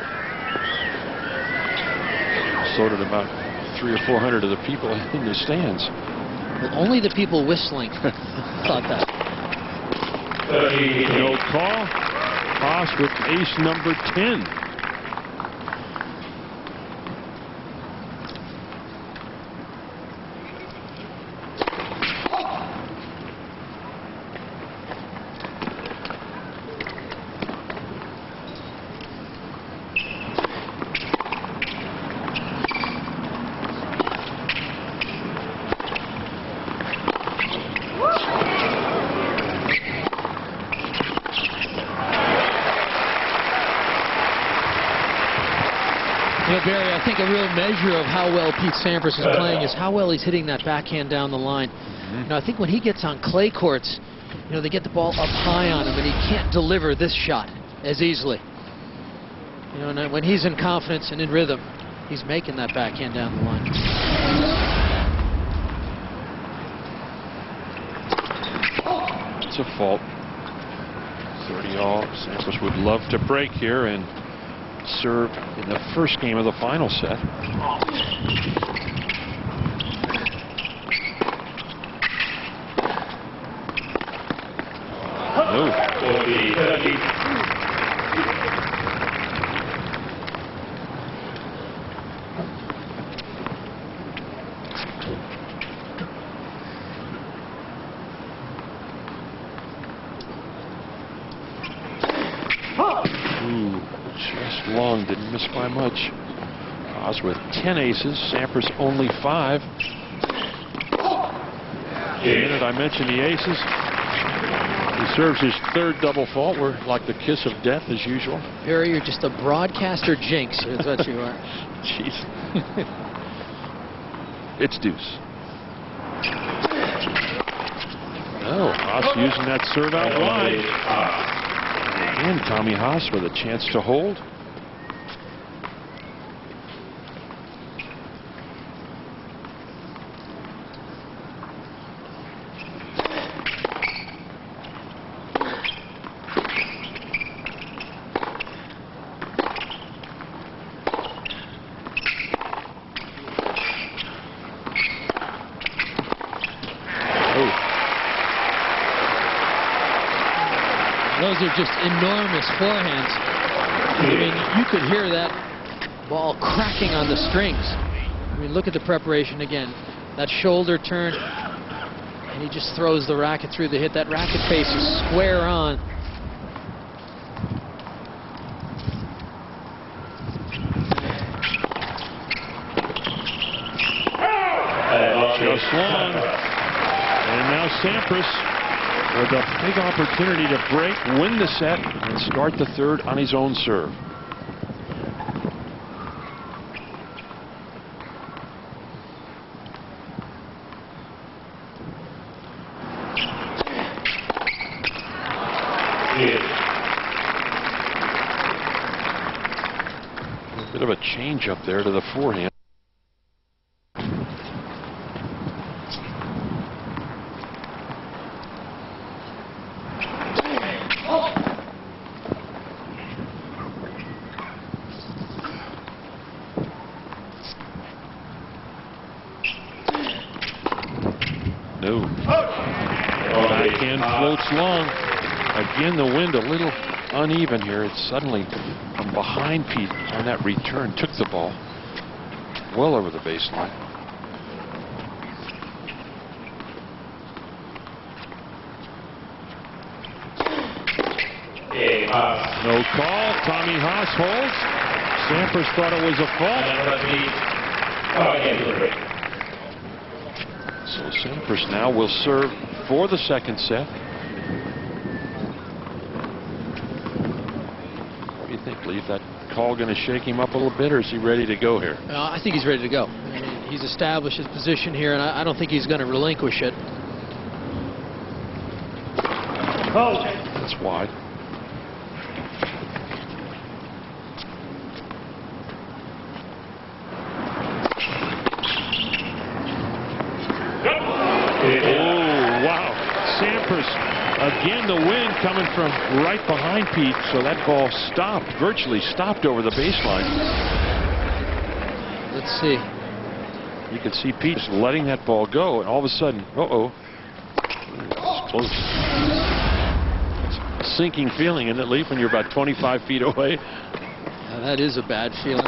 [SPEAKER 1] So did about three or four hundred of the people in the stands.
[SPEAKER 3] Well, only the people whistling thought that.
[SPEAKER 1] No call. Haas with ace number ten.
[SPEAKER 3] You know, Barry, I think a real measure of how well Pete Sampras is playing is how well he's hitting that backhand down the line. Mm-hmm. You know, I think when he gets on clay courts, you know, they get the ball up high on him, and he can't deliver this shot as easily. You know, and when he's in confidence and in rhythm, he's making that backhand down the line.
[SPEAKER 1] It's a fault. thirty all. Sampras would love to break here and serve in the first game of the final set. No. Ooh, just long, didn't miss by much. Haas with ten aces, Sampras only five. The minute I mentioned the aces, he serves his third double fault. We're like the kiss of death as usual.
[SPEAKER 3] Barry, you're just a broadcaster jinx, is what you are.
[SPEAKER 1] Jeez. It's deuce. Oh, Haas using that serve out wide. And Tommy Haas with a chance to hold.
[SPEAKER 3] Those are just enormous forehands. I mean, you could hear that ball cracking on the strings. I mean, look at the preparation again. That shoulder turn, and he just throws the racket through the hit. That racket face is square on.
[SPEAKER 1] Just long. And now Sampras with a big opportunity to break, win the set, and start the third on his own serve. A bit of a change up there to the forehand. No. Backhand floats long. Again, the wind a little uneven here. It's suddenly from behind Pete on that return. Took the ball well over the baseline. No call. Tommy Haas holds. Sampras thought it was a fault. So Sampras now will serve for the second set. What do you think, Leif? That call going to shake him up a little bit, or is he ready to go here?
[SPEAKER 3] Uh, I think he's ready to go. I mean, he's established his position here, and I, I don't think he's going to relinquish it.
[SPEAKER 1] Oh, that's wide. Oh, wow. Sampras, again, the wind coming from right behind Pete, so that ball stopped, virtually stopped over the baseline.
[SPEAKER 3] Let's see.
[SPEAKER 1] You can see Pete just letting that ball go, and all of a sudden, uh-oh. It's close. It's a sinking feeling, isn't it, Leif, when you're about twenty-five feet away?
[SPEAKER 3] Yeah, that is a bad feeling.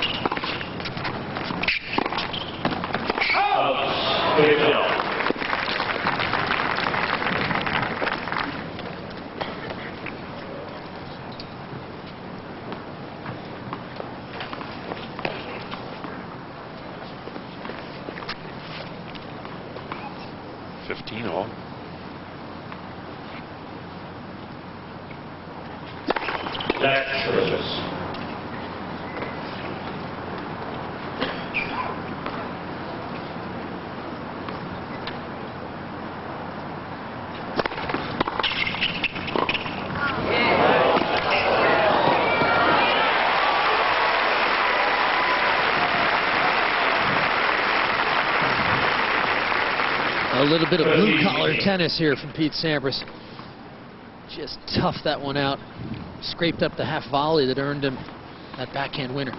[SPEAKER 1] fifteen all.
[SPEAKER 15] Leif Shiras.
[SPEAKER 3] A little bit of blue-collar tennis here from Pete Sampras. Just toughed that one out. Scraped up the half volley that earned him that backhand winner.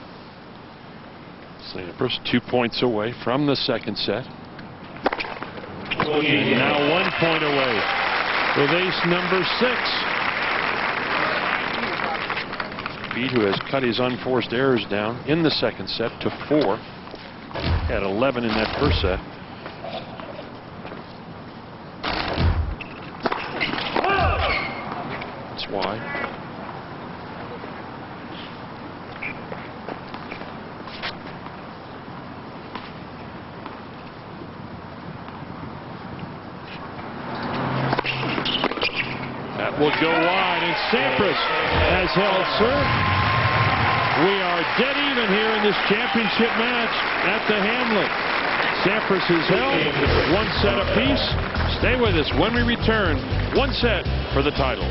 [SPEAKER 1] Sampras two points away from the second set. And now one point away with ace number six. Pete, who has cut his unforced errors down in the second set to four. Had eleven in that first set. That's why. That will go wide, and Sampras has held serve. We are dead even here in this championship match at the Hamlet. Sampras has held one set apiece. Stay with us when we return. One set for the title.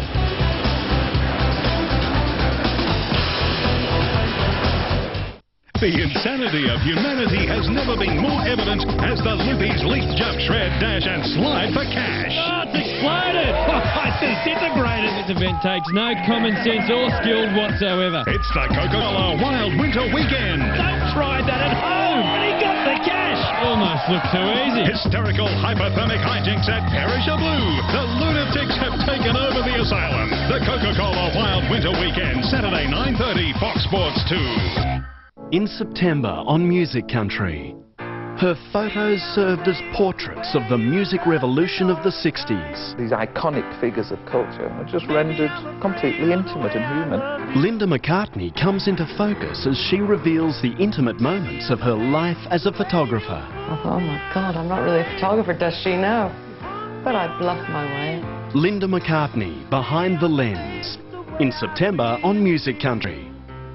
[SPEAKER 7] The insanity of humanity has never been more evident as the Loopy's leap, jump, shred, dash and slide for cash.
[SPEAKER 20] Oh, it's exploded! Oh, it's disintegrated. This event takes no common sense or skill whatsoever.
[SPEAKER 7] It's the Coca-Cola Wild Winter Weekend.
[SPEAKER 20] Don't try that at home! And he got the cash! Almost looked too easy.
[SPEAKER 7] Hysterical hypothermic hijinks at Perisher Blue. The lunatics have taken over the asylum. The Coca-Cola Wild Winter Weekend, Saturday nine thirty, Fox Sports two.
[SPEAKER 8] In September on Music Country, her photos served as portraits of the music revolution of the sixties.
[SPEAKER 12] These iconic figures of culture are just rendered completely intimate and human.
[SPEAKER 8] Linda McCartney comes into focus as she reveals the intimate moments of her life as a photographer.
[SPEAKER 13] Oh my God, I'm not really a photographer, does she know? But I bluff my way.
[SPEAKER 8] Linda McCartney, Behind the Lens, in September on Music Country.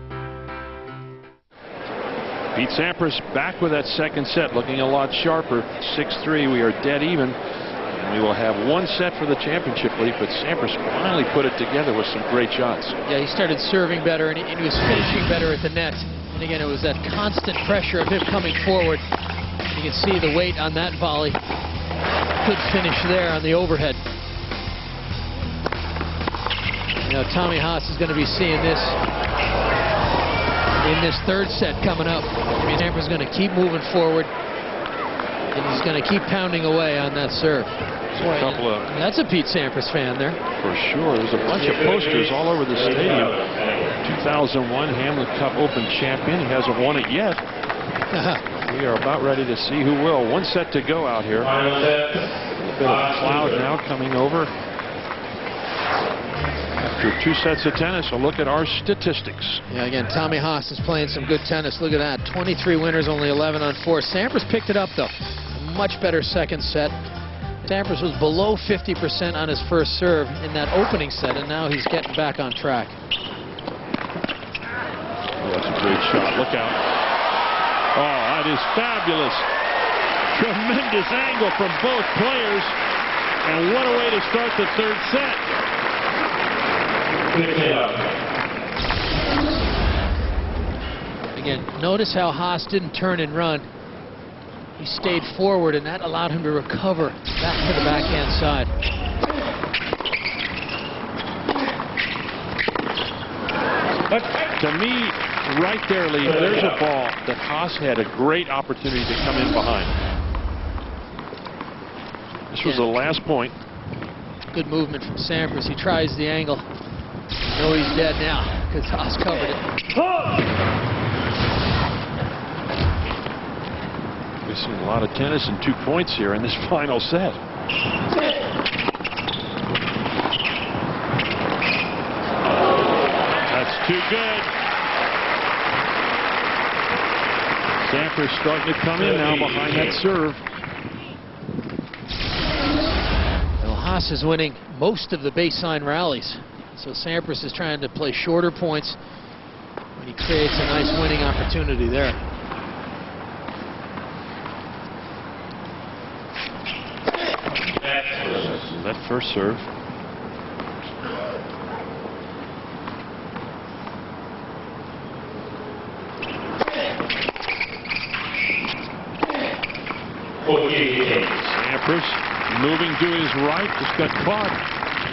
[SPEAKER 1] Pete Sampras back with that second set, looking a lot sharper. six three, we are dead even. And we will have one set for the championship lead, but Sampras finally put it together with some great shots.
[SPEAKER 3] Yeah, he started serving better, and he, and he was finishing better at the net. And again, it was that constant pressure of him coming forward. You can see the weight on that volley. Good finish there on the overhead. You know, Tommy Haas is going to be seeing this in this third set coming up. I mean, Sampras is going to keep moving forward, and he's going to keep pounding away on that serve.
[SPEAKER 1] So a couple of,
[SPEAKER 3] that's a Pete Sampras fan there.
[SPEAKER 1] For sure. There's a bunch of posters all over the stadium. two thousand one Hamlet Cup Open champion. He hasn't won it yet. We are about ready to see who will. One set to go out here. A little bit of cloud now coming over. After two sets of tennis, a look at our statistics.
[SPEAKER 3] Yeah, again, Tommy Haas is playing some good tennis. Look at that. twenty-three winners, only eleven on four. Sampras picked it up, though. A much better second set. Sampras was below fifty percent on his first serve in that opening set, and now he's getting back on track.
[SPEAKER 1] Oh, that's a great shot. Look out. Oh, that is fabulous. Tremendous angle from both players. And what a way to start the third set.
[SPEAKER 3] Again, notice how Haas didn't turn and run. He stayed forward, and that allowed him to recover back to the backhand side.
[SPEAKER 1] But to me, right there, Lee, there's a ball that Haas had a great opportunity to come in behind. This was
[SPEAKER 3] Yeah.
[SPEAKER 1] the last point.
[SPEAKER 3] Good movement from Sampras. He tries the angle. No, he's dead now because Haas covered it.
[SPEAKER 1] We've seen a lot of tennis and two points here in this final set. That's too good. Sampras starting to come in now behind that serve.
[SPEAKER 3] Well, Haas is winning most of the baseline rallies. So Sampras is trying to play shorter points when he creates a nice winning opportunity there.
[SPEAKER 1] That first serve. Sampras moving to his right, just got caught.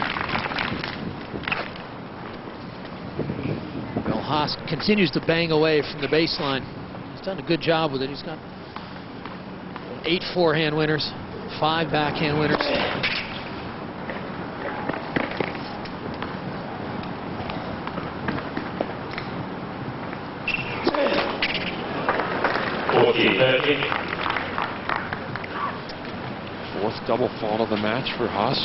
[SPEAKER 3] Well, Haas continues to bang away from the baseline. He's done a good job with it. He's got eight forehand winners, five backhand winners.
[SPEAKER 1] Fourth double fault of the match for Haas.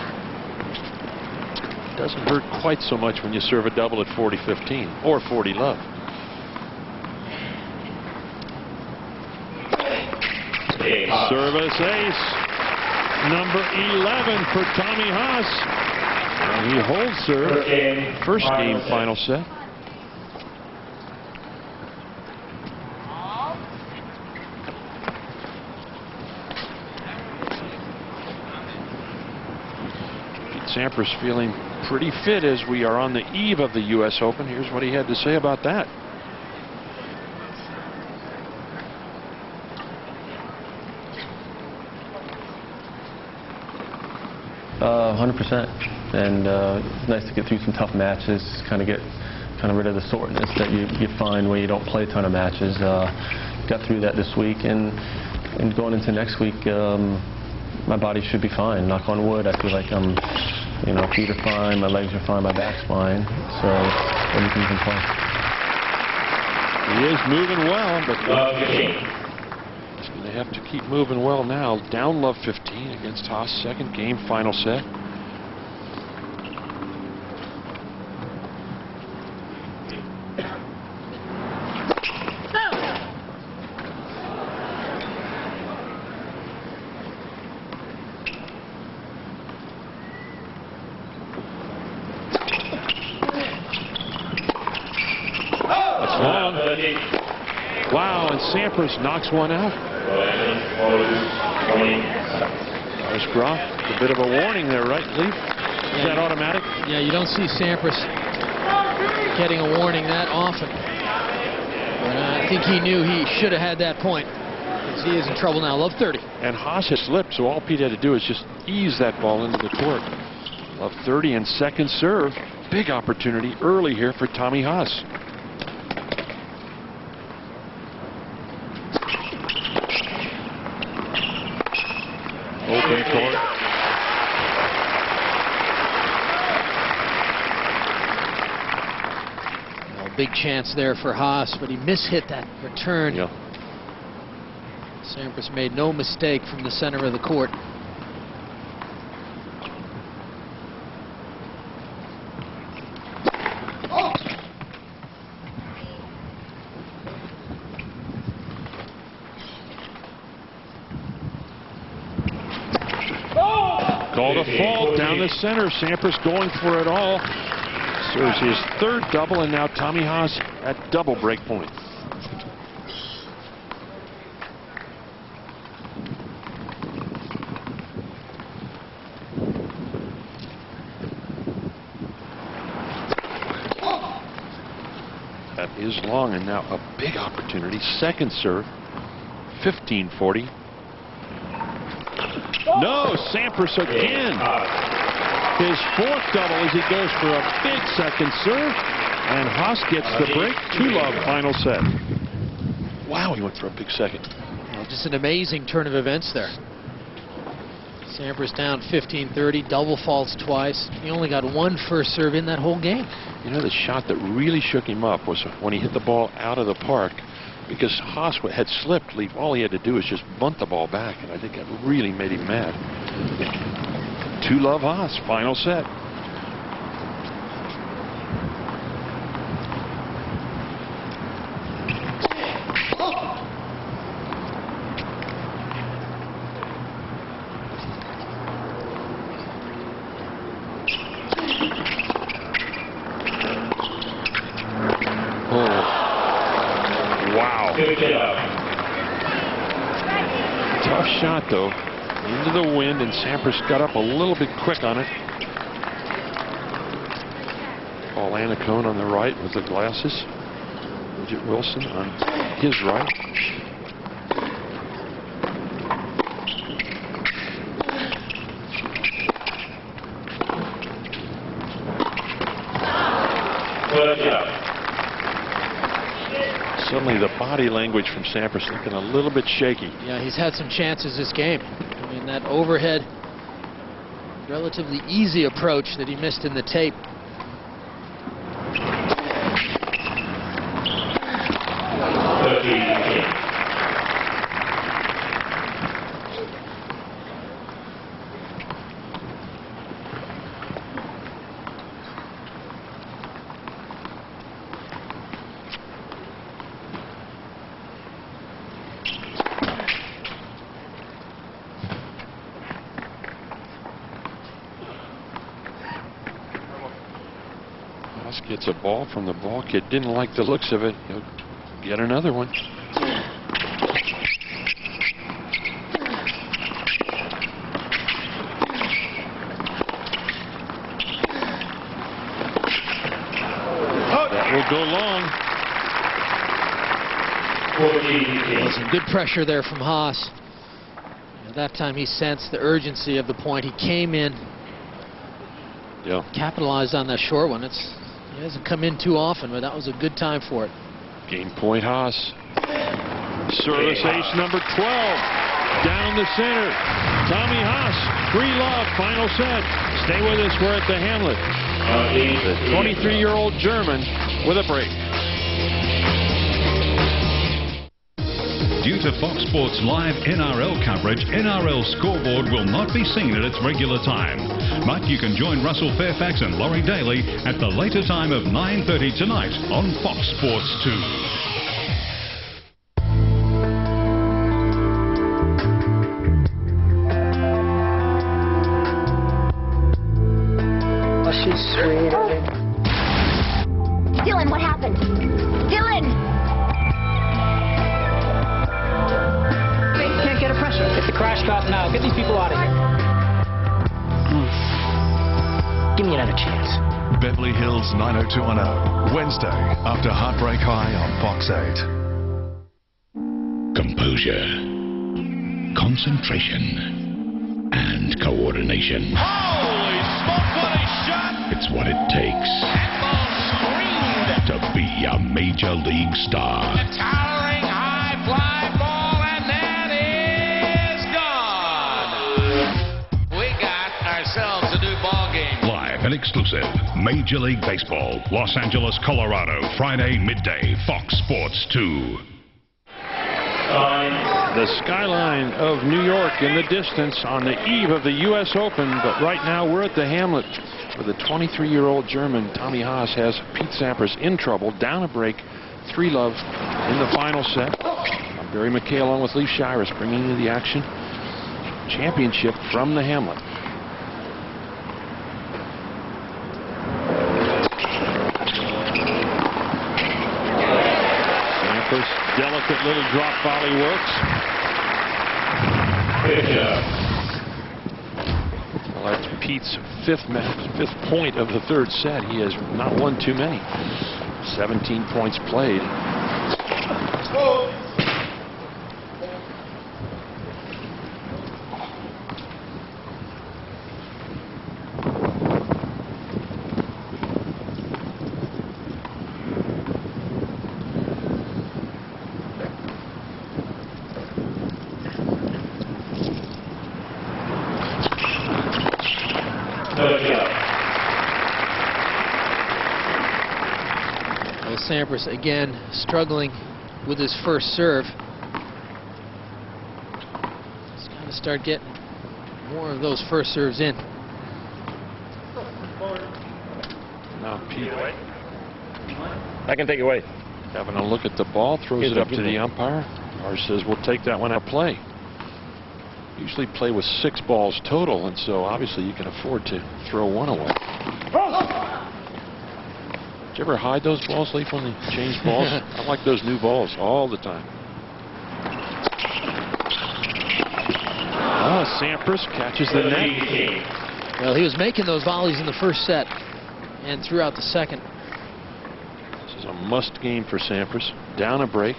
[SPEAKER 1] Doesn't hurt quite so much when you serve a double at forty fifteen or forty love. Service ace, number eleven for Tommy Haas. And he holds serve. First game, final set. Sampras feeling pretty fit as we are on the eve of the U S Open. Here's what he had to say about that.
[SPEAKER 14] Uh, one hundred percent. And uh, it's nice to get through some tough matches, kind of get kind of rid of the soreness that you, you find when you don't play a ton of matches. Uh, got through that this week, and, and going into next week, um, my body should be fine. Knock on wood. I feel like I'm, you know, feet are fine, my legs are fine, my back's fine, so everything's in place.
[SPEAKER 1] He is moving well, but he's going to have to keep moving well now. Down love fifteen against Haas, second game, final set. Wow, and Sampras knocks one out. There's Groff. A bit of a warning there, right, Leif? Is
[SPEAKER 3] yeah,
[SPEAKER 1] that automatic?
[SPEAKER 3] Yeah, you don't see Sampras getting a warning that often. But I think he knew he should have had that point, because he is in trouble now. Love thirty.
[SPEAKER 1] And Haas has slipped, so all Pete had to do is just ease that ball into the court. Love thirty and second serve. Big opportunity early here for Tommy Haas. Open court.
[SPEAKER 3] Well, big chance there for Haas, but he mishit that return.
[SPEAKER 1] Yeah.
[SPEAKER 3] Sampras made no mistake from the center of the court.
[SPEAKER 1] called a fault down the center. Sampras going for it all. Serves his third double, and now Tommy Haas at double break point. That is long, and now a big opportunity. Second serve, fifteen forty. No, Sampras again. His fourth double as he goes for a big second serve, and Haas gets the break. Two love final set. Wow, he went for a big second.
[SPEAKER 3] Well, just an amazing turn of events there. Sampras down fifteen thirty, double faults twice. He only got one first serve in that whole game.
[SPEAKER 1] You know, the shot that really shook him up was when he hit the ball out of the park, because Haas had slipped. Leif, all he had to do was just bunt the ball back, and I think that really made him mad. Two love Haas, final set. Tough shot, though. Into the wind, and Sampras got up a little bit quick on it. Paul Anacone on the right with the glasses. Bridget Wilson on his right. Suddenly the body language from Sampras looking a little bit shaky.
[SPEAKER 3] Yeah, he's had some chances this game. I mean, that overhead, relatively easy approach that he missed in the tape.
[SPEAKER 1] Haas gets a ball from the ball kid. Didn't like the looks of it. He'll get another one. That will go long.
[SPEAKER 3] Well, some good pressure there from Haas. At that time he sensed the urgency of the point. He came in,
[SPEAKER 1] yeah,
[SPEAKER 3] capitalized on that short one. It's It hasn't come in too often, but that was a good time for it.
[SPEAKER 1] Game point Haas. Service ace number twelve. Down the center. Tommy Haas. Three love. Final set. Stay with us. We're at the Hamlet. The twenty-three-year-old German with a break.
[SPEAKER 7] Due to Fox Sports Live N R L coverage, N R L Scoreboard will not be seen at its regular time. But you can join Russell Fairfax and Laurie Daly at the later time of nine thirty tonight on Fox Sports two.
[SPEAKER 11] Oh, she's sweet.
[SPEAKER 16] Dylan, what happened? Dylan!
[SPEAKER 11] Can't get a pressure. Get the crash cart now. Get these people out of here. Give me another chance.
[SPEAKER 17] Beverly Hills nine oh two one oh. Wednesday after Heartbreak High on Fox eight.
[SPEAKER 5] Composure, concentration, and coordination.
[SPEAKER 9] Holy smoke, what a shot!
[SPEAKER 5] It's what it takes to be a major league star.
[SPEAKER 9] A towering high fly ball, and that is gone. We got ourselves a new ball game.
[SPEAKER 7] Live and exclusive. Major League Baseball, Los Angeles, Colorado, Friday midday, Fox Sports two.
[SPEAKER 1] The skyline of New York in the distance on the eve of the U S Open, but right now we're at the Hamlet where the twenty-three-year-old German Tommy Haas has Pete Sampras in trouble, down a break, three love in the final set. I'm Barry McKay along with Leif Shiras bringing you the action. Championship from the Hamlet. delicate little drop volley works. Well, that's Pete's fifth match, fifth point of the third set. He has not won too many. seventeen points played.
[SPEAKER 9] Oh.
[SPEAKER 3] Sampras again struggling with his first serve. He's got to start getting more of those first serves in.
[SPEAKER 1] Now Pete,
[SPEAKER 15] I can take it away.
[SPEAKER 1] Having a look at the ball, throws
[SPEAKER 15] Here's
[SPEAKER 1] it up
[SPEAKER 15] the
[SPEAKER 1] to the umpire. Umpire says we'll take that one out of play. Usually play with six balls total, and so obviously you can afford to throw one away. Did you ever hide those balls, Leif, when they change balls? I like those new balls all the time. Oh, Sampras catches the net.
[SPEAKER 3] Well, he was making those volleys in the first set and throughout the second.
[SPEAKER 1] This is a must game for Sampras. Down a break.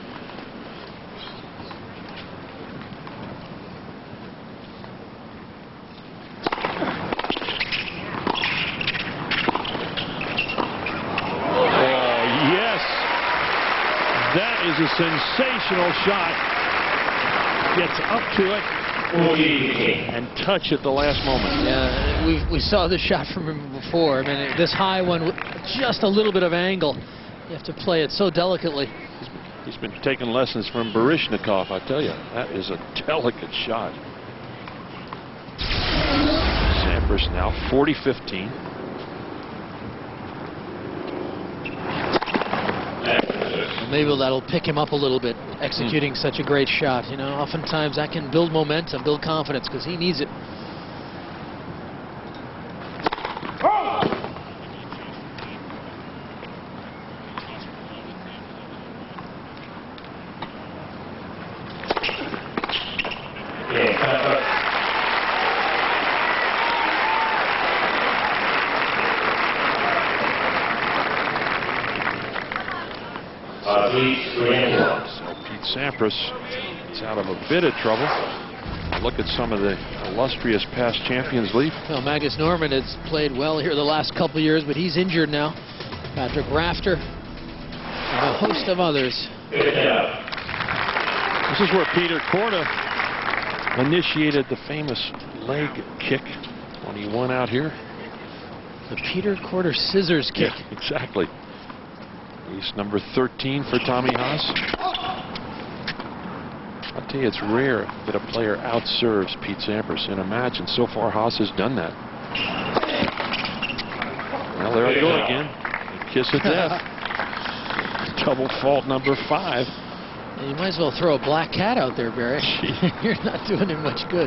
[SPEAKER 1] Is a sensational shot. Gets up to it and touch at the last moment.
[SPEAKER 3] Yeah, we we saw this shot from him before. I mean, this high one with just a little bit of angle. You have to play it so delicately.
[SPEAKER 1] He's been taking lessons from Baryshnikov, I tell you. That is a delicate shot. Sampras now forty fifteen.
[SPEAKER 3] Maybe that'll pick him up a little bit, executing mm. such a great shot. You know, oftentimes that can build momentum, build confidence, because he needs it.
[SPEAKER 9] Oh.
[SPEAKER 1] So Pete Sampras is out of a bit of trouble. Look at some of the illustrious past champions, Leif.
[SPEAKER 3] Well, Magnus Norman has played well here the last couple of years, but he's injured now. Patrick Rafter and a host of others.
[SPEAKER 1] This is where Peter Korda initiated the famous leg kick when he won out here.
[SPEAKER 3] The Peter Korda scissors kick.
[SPEAKER 1] Yeah, exactly. Ace number thirteen for Tommy Haas. I'll tell you, it's rare that a player outserves Pete Sampras, and imagine so far Haas has done that. Well, there I go again. Kiss of death. Double fault number five.
[SPEAKER 3] And you might as well throw a black cat out there, Barry. You're not doing him much good.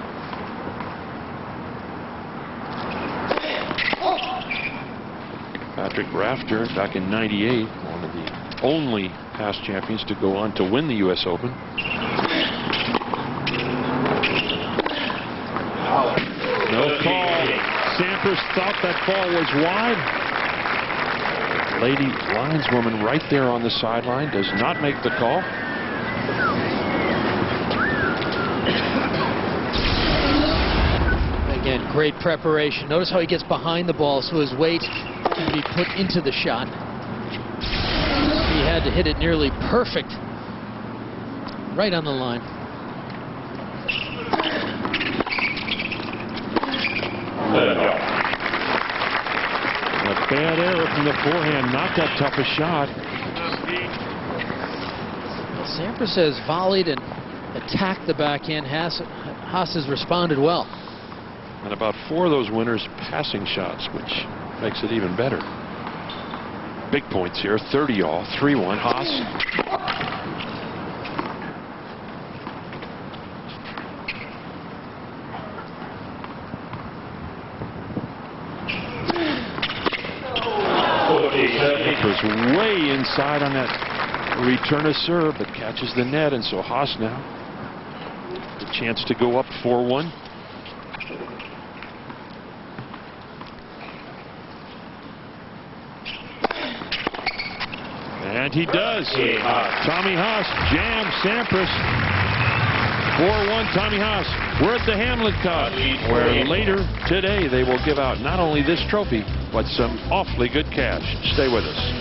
[SPEAKER 1] Patrick Rafter, back in ninety-eight, one of the only past champions to go on to win the U S Open. No call. Sampras thought that ball was wide. Lady lineswoman right there on the sideline does not make the call.
[SPEAKER 3] Again, great preparation. Notice how he gets behind the ball so his weight can be put into the shot. He had to hit it nearly perfect. Right on the line.
[SPEAKER 1] A bad error from the forehand, not that tough a shot.
[SPEAKER 3] Sampras has volleyed and attacked the backhand. Haas, Haas has responded well.
[SPEAKER 1] And about four of those winners passing shots, which makes it even better. Big points here, thirty all, three one Haas. Was way inside on that return a serve, but catches the net, and so Haas now the chance to go up four one. And he does. Tommy Haas jams Sampras. four one Tommy Haas. We're at the Hamlet Cup, where later today they will give out not only this trophy, but some awfully good cash. Stay with us.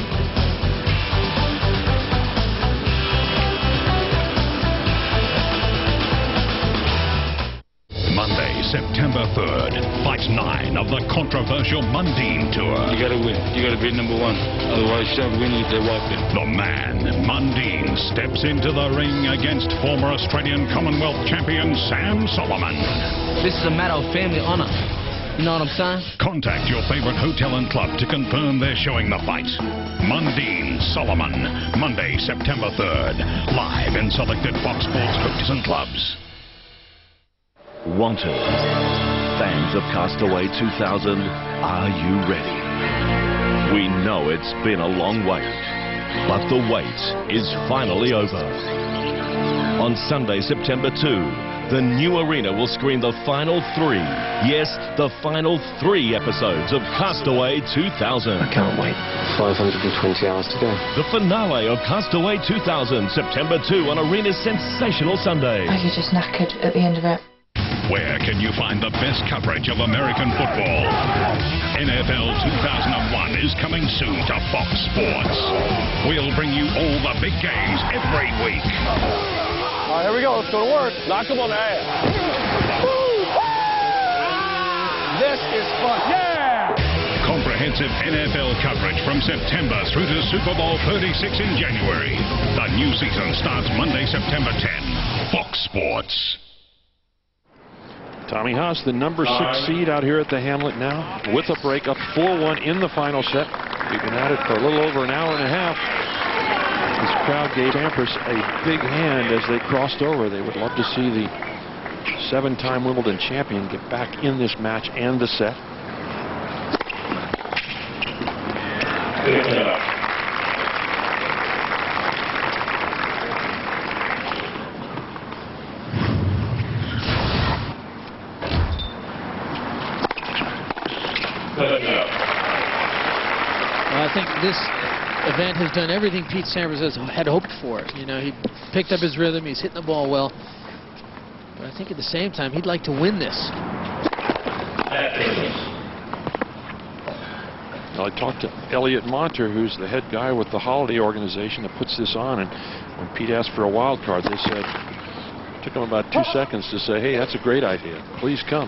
[SPEAKER 7] Monday, September third, fight nine of the controversial Mundine Tour.
[SPEAKER 22] You gotta win. You gotta be number one. Otherwise, shove win with their weapon.
[SPEAKER 7] The man, Mundine, steps into the ring against former Australian Commonwealth champion Sam Solomon.
[SPEAKER 4] This is a matter of family honor. You know what I'm saying?
[SPEAKER 7] Contact your favorite hotel and club to confirm they're showing the fight. Mundine Solomon, Monday, September third, live in selected Fox Sports hotels and clubs.
[SPEAKER 18] Wanted. Fans of Castaway two thousand, are you ready? We know it's been a long wait, but the wait is finally over. On Sunday, September second, the new arena will screen the final three, yes, the final three episodes of Castaway two thousand.
[SPEAKER 19] I can't wait. five hundred twenty hours to go.
[SPEAKER 18] The finale of Castaway two thousand, September second on Arena's sensational Sunday.
[SPEAKER 21] Are you just knackered at the end of it?
[SPEAKER 7] Where can you find the best coverage of American football? N F L two thousand one is coming soon to Fox Sports. We'll bring you all the big games every week.
[SPEAKER 23] All right, here we go. Let's go to work. Knock him on the ass. This is fun. Yeah!
[SPEAKER 7] Comprehensive N F L coverage from September through to Super Bowl thirty-six in January. The new season starts Monday, September tenth. Fox Sports.
[SPEAKER 1] Tommy Haas, the number six seed out here at the Hamlet now, with a break up four one in the final set. We've been at it for a little over an hour and a half. This crowd gave Sampras a big hand as they crossed over. They would love to see the seven-time Wimbledon champion get back in this match and the set.
[SPEAKER 3] I think this event has done everything Pete Sampras has, had hoped for. You know, he picked up his rhythm, he's hitting the ball well. But I think at the same time, he'd like to win this.
[SPEAKER 1] Well, I talked to Elliot Monter, who's the head guy with the holiday organization that puts this on, and when Pete asked for a wild card, they said, it took them about two seconds to say, hey, that's a great idea. Please come.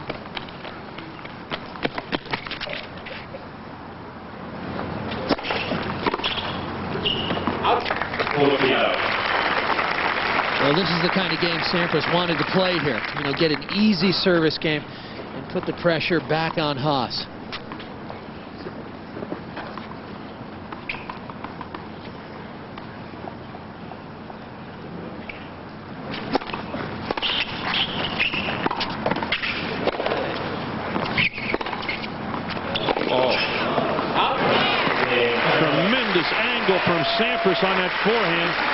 [SPEAKER 3] Well, this is the kind of game Sampras wanted to play here. You know, get an easy service game and put the pressure back on Haas.
[SPEAKER 1] Oh. Tremendous angle from Sampras on that forehand.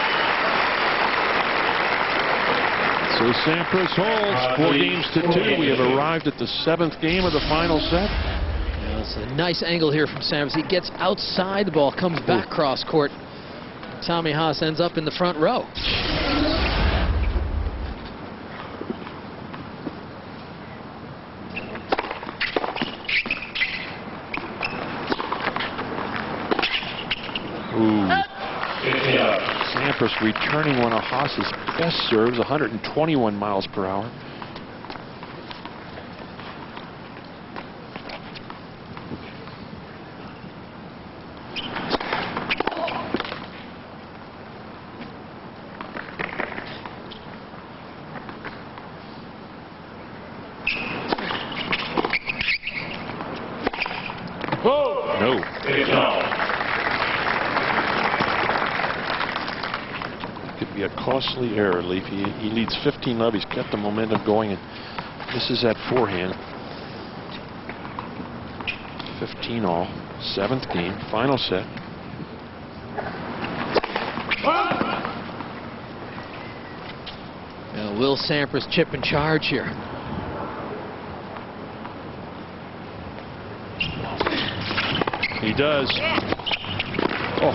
[SPEAKER 1] So Sampras holds four games to two. We have arrived at the seventh game of the final set.
[SPEAKER 3] Yeah, it's a nice angle here from Sampras. He gets outside the ball, comes back cross court. Tommy Haas ends up in the front row.
[SPEAKER 1] Ooh. Sampras returning one of Haas's best serves, one hundred twenty-one miles per hour. Oh! No. Could be a costly error, Leif. He, he leads fifteen love. He's kept the momentum going, and this is that forehand. fifteen all, seventh game, final set.
[SPEAKER 3] Will Sampras chip in charge here?
[SPEAKER 1] He does. Oh.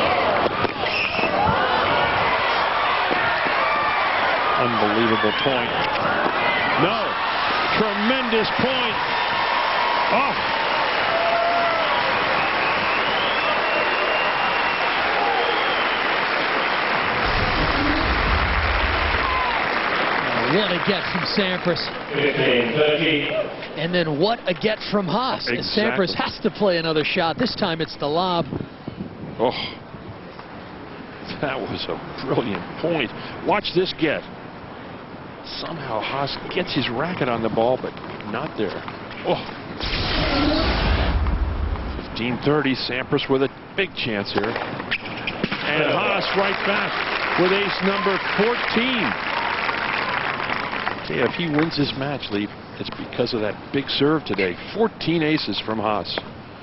[SPEAKER 1] Unbelievable point. No. Tremendous point. Oh.
[SPEAKER 3] What a get from Sampras. And then what a get from Haas.
[SPEAKER 1] Exactly.
[SPEAKER 3] As Sampras has to play another shot. This time it's the lob.
[SPEAKER 1] Oh, that was a brilliant point. Watch this get. Somehow Haas gets his racket on the ball, but not there. Oh. fifteen thirty, Sampras with a big chance here. And Haas right back with ace number fourteen. If he wins this match, Leif, it's because of that big serve today. fourteen aces from Haas.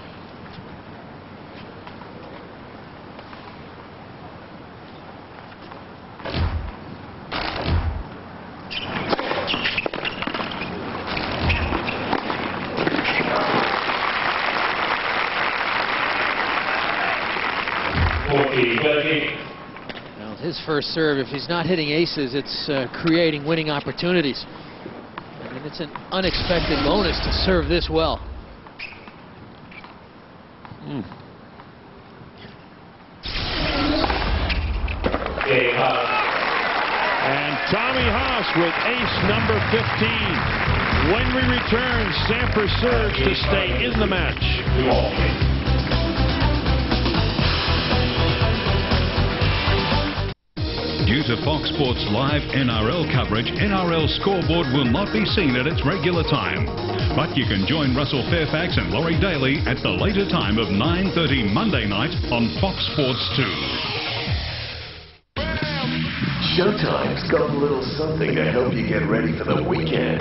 [SPEAKER 3] Well, his first serve, if he's not hitting aces, it's uh, creating winning opportunities. I mean, it's an unexpected bonus to serve this well.
[SPEAKER 1] Mm. And Tommy Haas with ace number fifteen. When we return, Sampras serves to stay in the match.
[SPEAKER 7] Due to Fox Sports live N R L coverage, N R L Scoreboard will not be seen at its regular time. But you can join Russell Fairfax and Laurie Daly at the later time of nine thirty Monday night on Fox Sports two.
[SPEAKER 18] Showtime's got a little something to help you get ready for the weekend.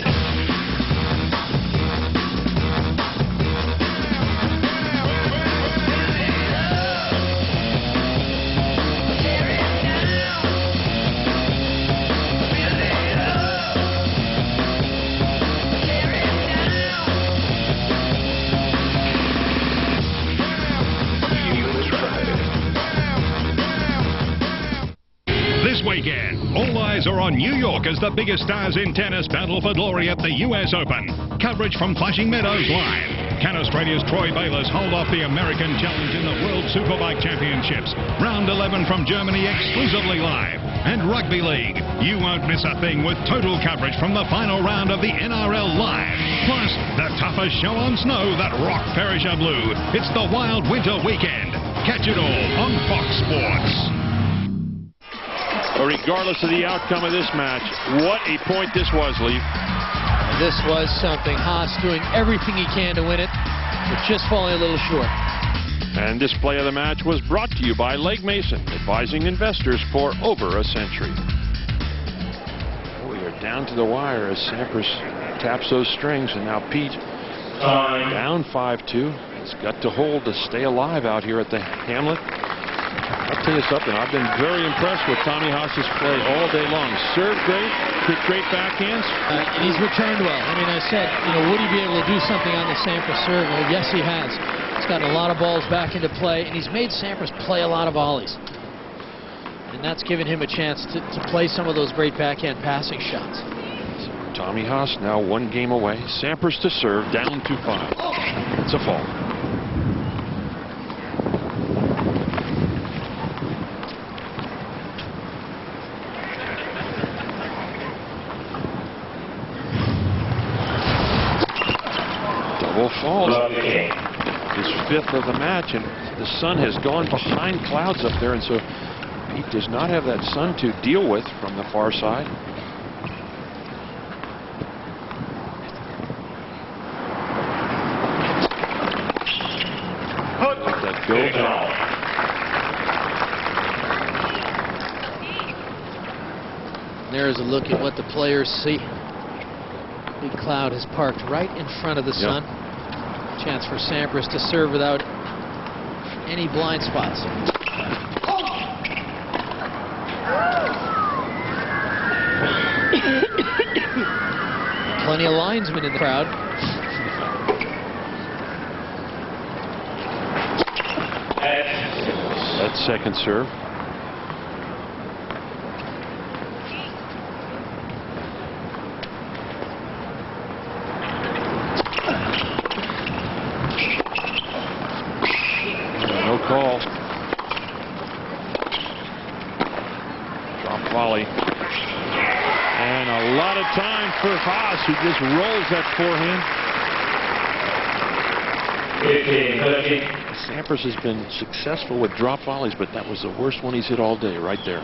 [SPEAKER 7] Weekend. All eyes are on New York as the biggest stars in tennis battle for glory at the U S Open. Coverage from Flushing Meadows Live. Can Australia's Troy Bayliss hold off the American challenge in the World Superbike Championships? Round eleven from Germany exclusively live. And Rugby League. You won't miss a thing with total coverage from the final round of the N R L Live. Plus, the toughest show on snow that rock Perisher Blue. It's the Wild Winter Weekend. Catch it all on Fox Sports.
[SPEAKER 1] Regardless of the outcome of this match, what a point this was, Leif.
[SPEAKER 3] This was something. Haas doing everything he can to win it, but just falling a little short.
[SPEAKER 1] And this play of the match was brought to you by Legg Mason, advising investors for over a century. We are down to the wire as Sampras taps those strings, and now Pete Time. down five two. He's got to hold to stay alive out here at the Hamlet. I'll tell you something, I've been very impressed with Tommy Haas's play all day long. Served great, hit great backhands.
[SPEAKER 3] Uh, and he's returned well. I mean, I said, you know, would he be able to do something on the Sampras serve? Well, yes, he has. He's gotten a lot of balls back into play, and he's made Sampras play a lot of volleys. And that's given him a chance to, to play some of those great backhand passing shots.
[SPEAKER 1] So Tommy Haas now one game away. Sampras to serve, down two five. It's a fault. Falls. His fifth of the match, and the sun has gone behind clouds up there, and so Pete does not have that sun to deal with from the far side. Let that go down.
[SPEAKER 3] There's a look at what the players see. Big cloud has parked right in front of the sun. Yep. Chance for Sampras to serve without any blind spots. Plenty of linesmen in the crowd.
[SPEAKER 1] That second serve. No call. Drop volley. And a lot of time for Haas, who just rolls that forehand. Sampras has been successful with drop volleys, but that was the worst one he's hit all day, right there.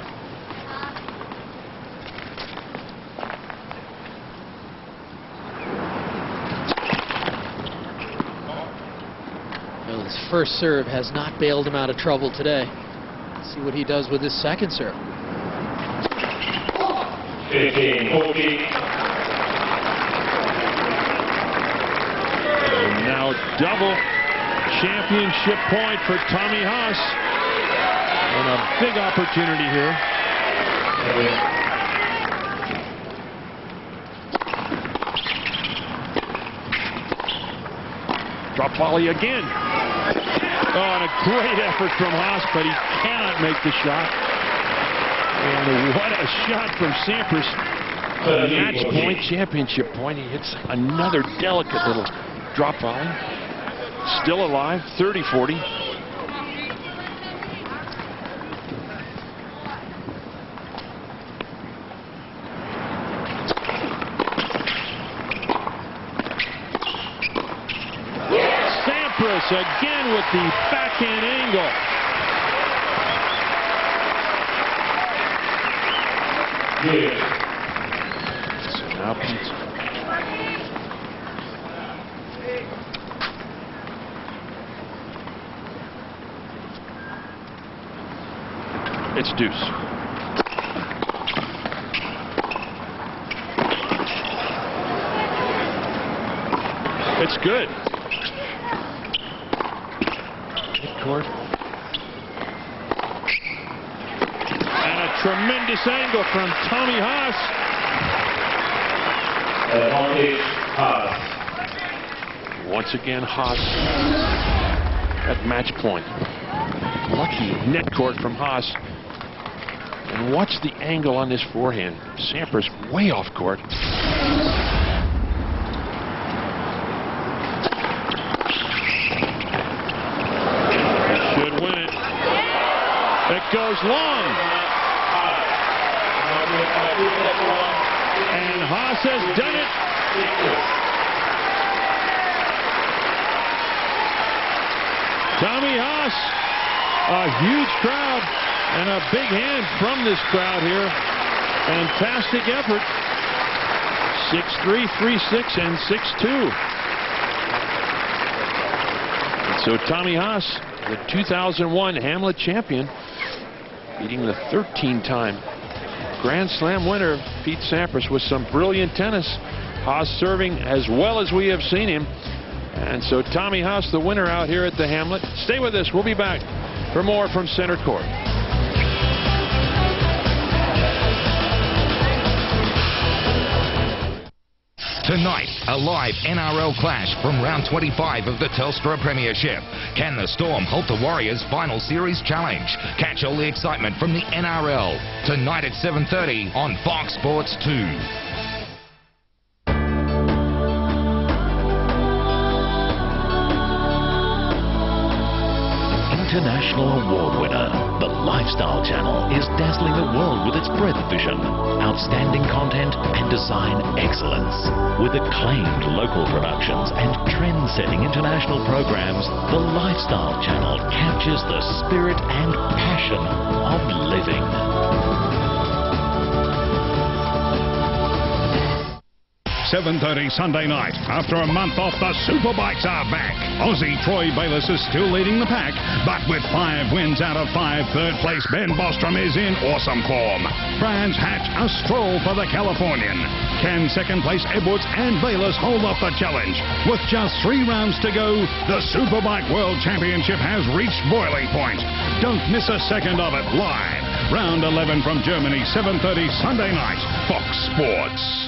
[SPEAKER 3] Well, his first serve has not bailed him out of trouble today. Let's see what he does with his second serve.
[SPEAKER 1] And now double championship point for Tommy Haas. And a big opportunity here. Drop volley again. Oh, and a great effort from Haas, but he cannot make the shot. And what a shot from Sampras. Match point, championship point. He hits another delicate little drop volley. Still alive, thirty forty. Sampras again with the backhand angle. So now Pete's It's deuce. It's good. Court. And a tremendous angle from Tommy Haas. Once again, Haas at match point. Lucky net court from Haas. And watch the angle on this forehand. Sampras way off court. Should win it. It goes long. And Haas has done it. Tommy Haas, a huge crowd. And a big hand from this crowd here. Fantastic effort. six three, three six, and six two. And so Tommy Haas, the two thousand one Hamlet champion, beating the thirteen time Grand Slam winner, Pete Sampras, with some brilliant tennis. Haas serving as well as we have seen him. And so Tommy Haas, the winner out here at the Hamlet. Stay with us. We'll be back for more from Center Court.
[SPEAKER 5] Tonight, a live N R L clash from round twenty-five of the Telstra Premiership. Can the Storm halt the Warriors' final series challenge? Catch all the excitement from the N R L tonight at seven thirty on Fox Sports two.
[SPEAKER 2] International award winner, the Lifestyle Channel is dazzling the world with its breadth of vision, outstanding content and design excellence. With acclaimed local productions and trend-setting international programs, the Lifestyle Channel captures the spirit and passion of living.
[SPEAKER 7] seven thirty Sunday night. After a month off, the Superbikes are back. Aussie Troy Bayliss is still leading the pack, but with five wins out of five, third place Ben Bostrom is in awesome form. Brands Hatch a stroll for the Californian. Can second place Edwards and Bayliss hold off the challenge? With just three rounds to go, the Superbike World Championship has reached boiling point. Don't miss a second of it live Round eleven from Germany, seven thirty Sunday night, Fox Sports.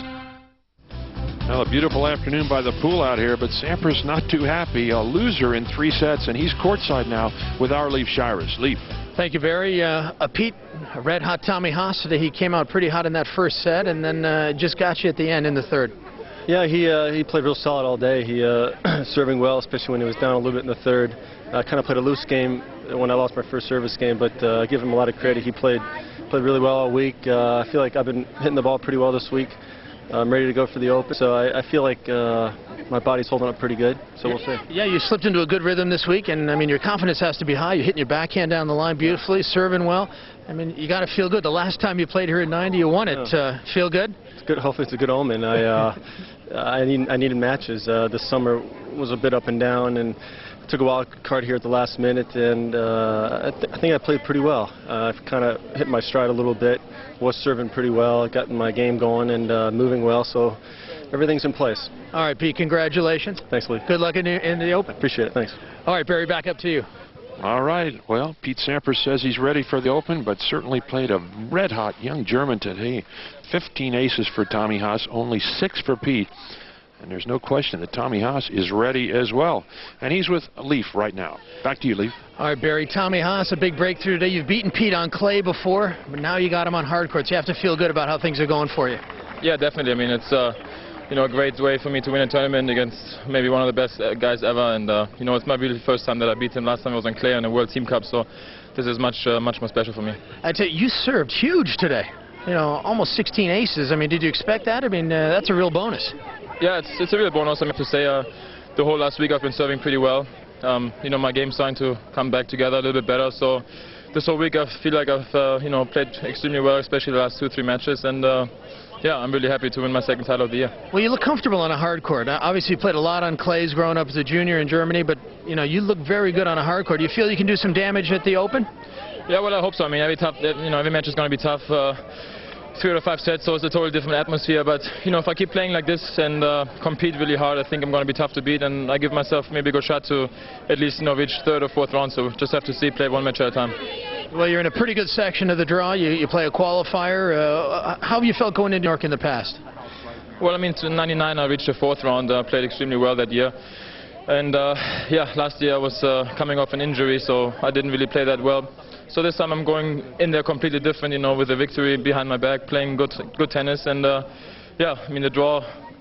[SPEAKER 1] Well, a beautiful afternoon by the pool out here, but Sampras not too happy. A loser in three sets, and he's courtside now with our Leif Shiras. Leif.
[SPEAKER 3] Thank you, Barry. Uh, a Pete, a red-hot Tommy Haas today. He came out pretty hot in that first set, and then uh, just got you at the end in the third.
[SPEAKER 6] Yeah, he uh, he played real solid all day. He uh, serving well, especially when he was down a little bit in the third. I uh, kind of played a loose game when I lost my first service game, but uh, I give him a lot of credit. He played played really well all week. Uh, I feel like I've been hitting the ball pretty well this week. I'm ready to go for the Open, so I, I feel like uh, my body's holding up pretty good, so we'll see.
[SPEAKER 3] Yeah, you slipped into a good rhythm this week, and I mean, your confidence has to be high. You're hitting your backhand down the line beautifully, serving well. I mean, you got to feel good. The last time you played here at ninety, you won it. Uh, feel good?
[SPEAKER 6] It's good. Hopefully, it's a good omen. I uh, I, need, I needed matches. Uh, this summer was a bit up and down, and took a wild card here at the last minute, and uh, I, th I think I played pretty well. Uh, I've kind of hit my stride a little bit, was serving pretty well, gotten my game going and uh, moving well, so everything's in place.
[SPEAKER 3] All right, Pete, congratulations.
[SPEAKER 6] Thanks, Lee.
[SPEAKER 3] Good luck in the, in the Open.
[SPEAKER 6] Appreciate it, thanks.
[SPEAKER 3] All right, Barry, back up to you.
[SPEAKER 1] All right, well, Pete Sampras says he's ready for the Open, but certainly played a red-hot young German today. fifteen aces for Tommy Haas, only six for Pete. And there's no question that Tommy Haas is ready as well. And he's with Leif right now. Back to you, Leif.
[SPEAKER 3] All right, Barry. Tommy Haas, a big breakthrough today. You've beaten Pete on clay before, but now you got him on hard courts. You have to feel good about how things are going for you.
[SPEAKER 10] Yeah, definitely. I mean, it's uh, you know, a great way for me to win a tournament against maybe one of the best uh, guys ever. And uh, you know, it's my really first time that I beat him. Last time I was on clay in a World Team Cup, so this is much, uh, much more special for me.
[SPEAKER 3] I tell you, you served huge today. You know, almost sixteen aces. I mean, did you expect that? I mean, uh, that's a real bonus.
[SPEAKER 10] Yeah, it's, it's a real bonus. I have to say, uh, the whole last week I've been serving pretty well. Um, you know, my game's starting to come back together a little bit better. So this whole week I feel like I've uh, you know, played extremely well, especially the last two, three matches. And uh, yeah, I'm really happy to win my second title of the year.
[SPEAKER 3] Well, you look comfortable on a hard court. Obviously, you played a lot on clays growing up as a junior in Germany, but you know, you look very good on a hard court. Do you feel you can do some damage at the Open?
[SPEAKER 10] Yeah, well, I hope so. I mean, every tough, you know, every match is going to be tough. Uh, Three or five sets, so it's a totally different atmosphere. But you know, if I keep playing like this and uh, compete really hard, I think I'm going to be tough to beat, and I give myself maybe a good shot to at least you know reach third or fourth round. So just have to see, play one match at a time.
[SPEAKER 3] Well, you're in a pretty good section of the draw. You you play a qualifier. Uh, how have you felt going into New York in the past?
[SPEAKER 10] Well, I mean, to ninety-nine, I reached the fourth round. I uh, played extremely well that year. And uh, yeah, last year I was uh, coming off an injury, so I didn't really play that well. So this time I'm going in there completely different, you know, with a victory behind my back, playing good good tennis. And uh, yeah, I mean, the draw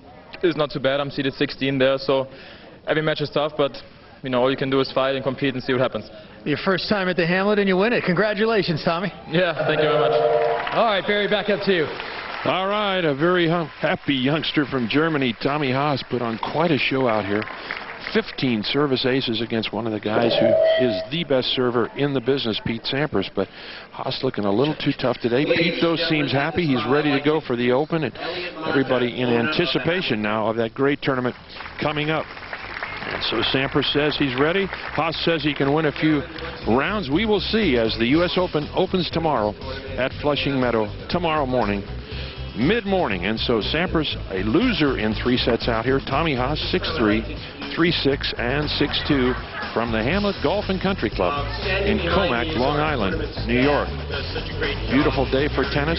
[SPEAKER 10] is not too bad. I'm seeded sixteen there, so every match is tough, but you know, all you can do is fight and compete and see what happens.
[SPEAKER 3] Your first time at the Hamlet and you win it. Congratulations, Tommy.
[SPEAKER 10] Yeah, thank you very much.
[SPEAKER 3] All right, Barry, back up to you.
[SPEAKER 1] All right, a very happy youngster from Germany, Tommy Haas, put on quite a show out here. fifteen service aces against one of the guys who is the best server in the business, Pete Sampras. But Haas looking a little too tough today. Pete, though, seems happy. He's ready to go for the Open, and everybody in anticipation now of that great tournament coming up. And so Sampras says he's ready. Haas says he can win a few rounds. We will see as the U S Open opens tomorrow at Flushing Meadow tomorrow morning, mid-morning. And so Sampras, a loser in three sets out here. Tommy Haas, six three, three six, and six two from the Hamlet Golf and Country Club in Comac, Long Island, New York. Beautiful day for tennis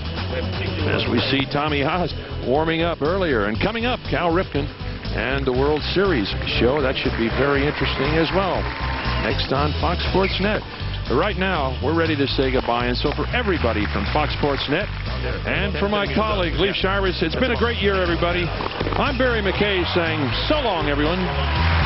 [SPEAKER 1] as we see Tommy Haas warming up earlier. And coming up, Cal Ripken and the World Series show. That should be very interesting as well. Next on Fox Sports Net. But right now, we're ready to say goodbye. And so for everybody from Fox Sports Net and for my colleague, Leif Shiras, it's been a great year, everybody. I'm Barry McKay saying so long, everyone.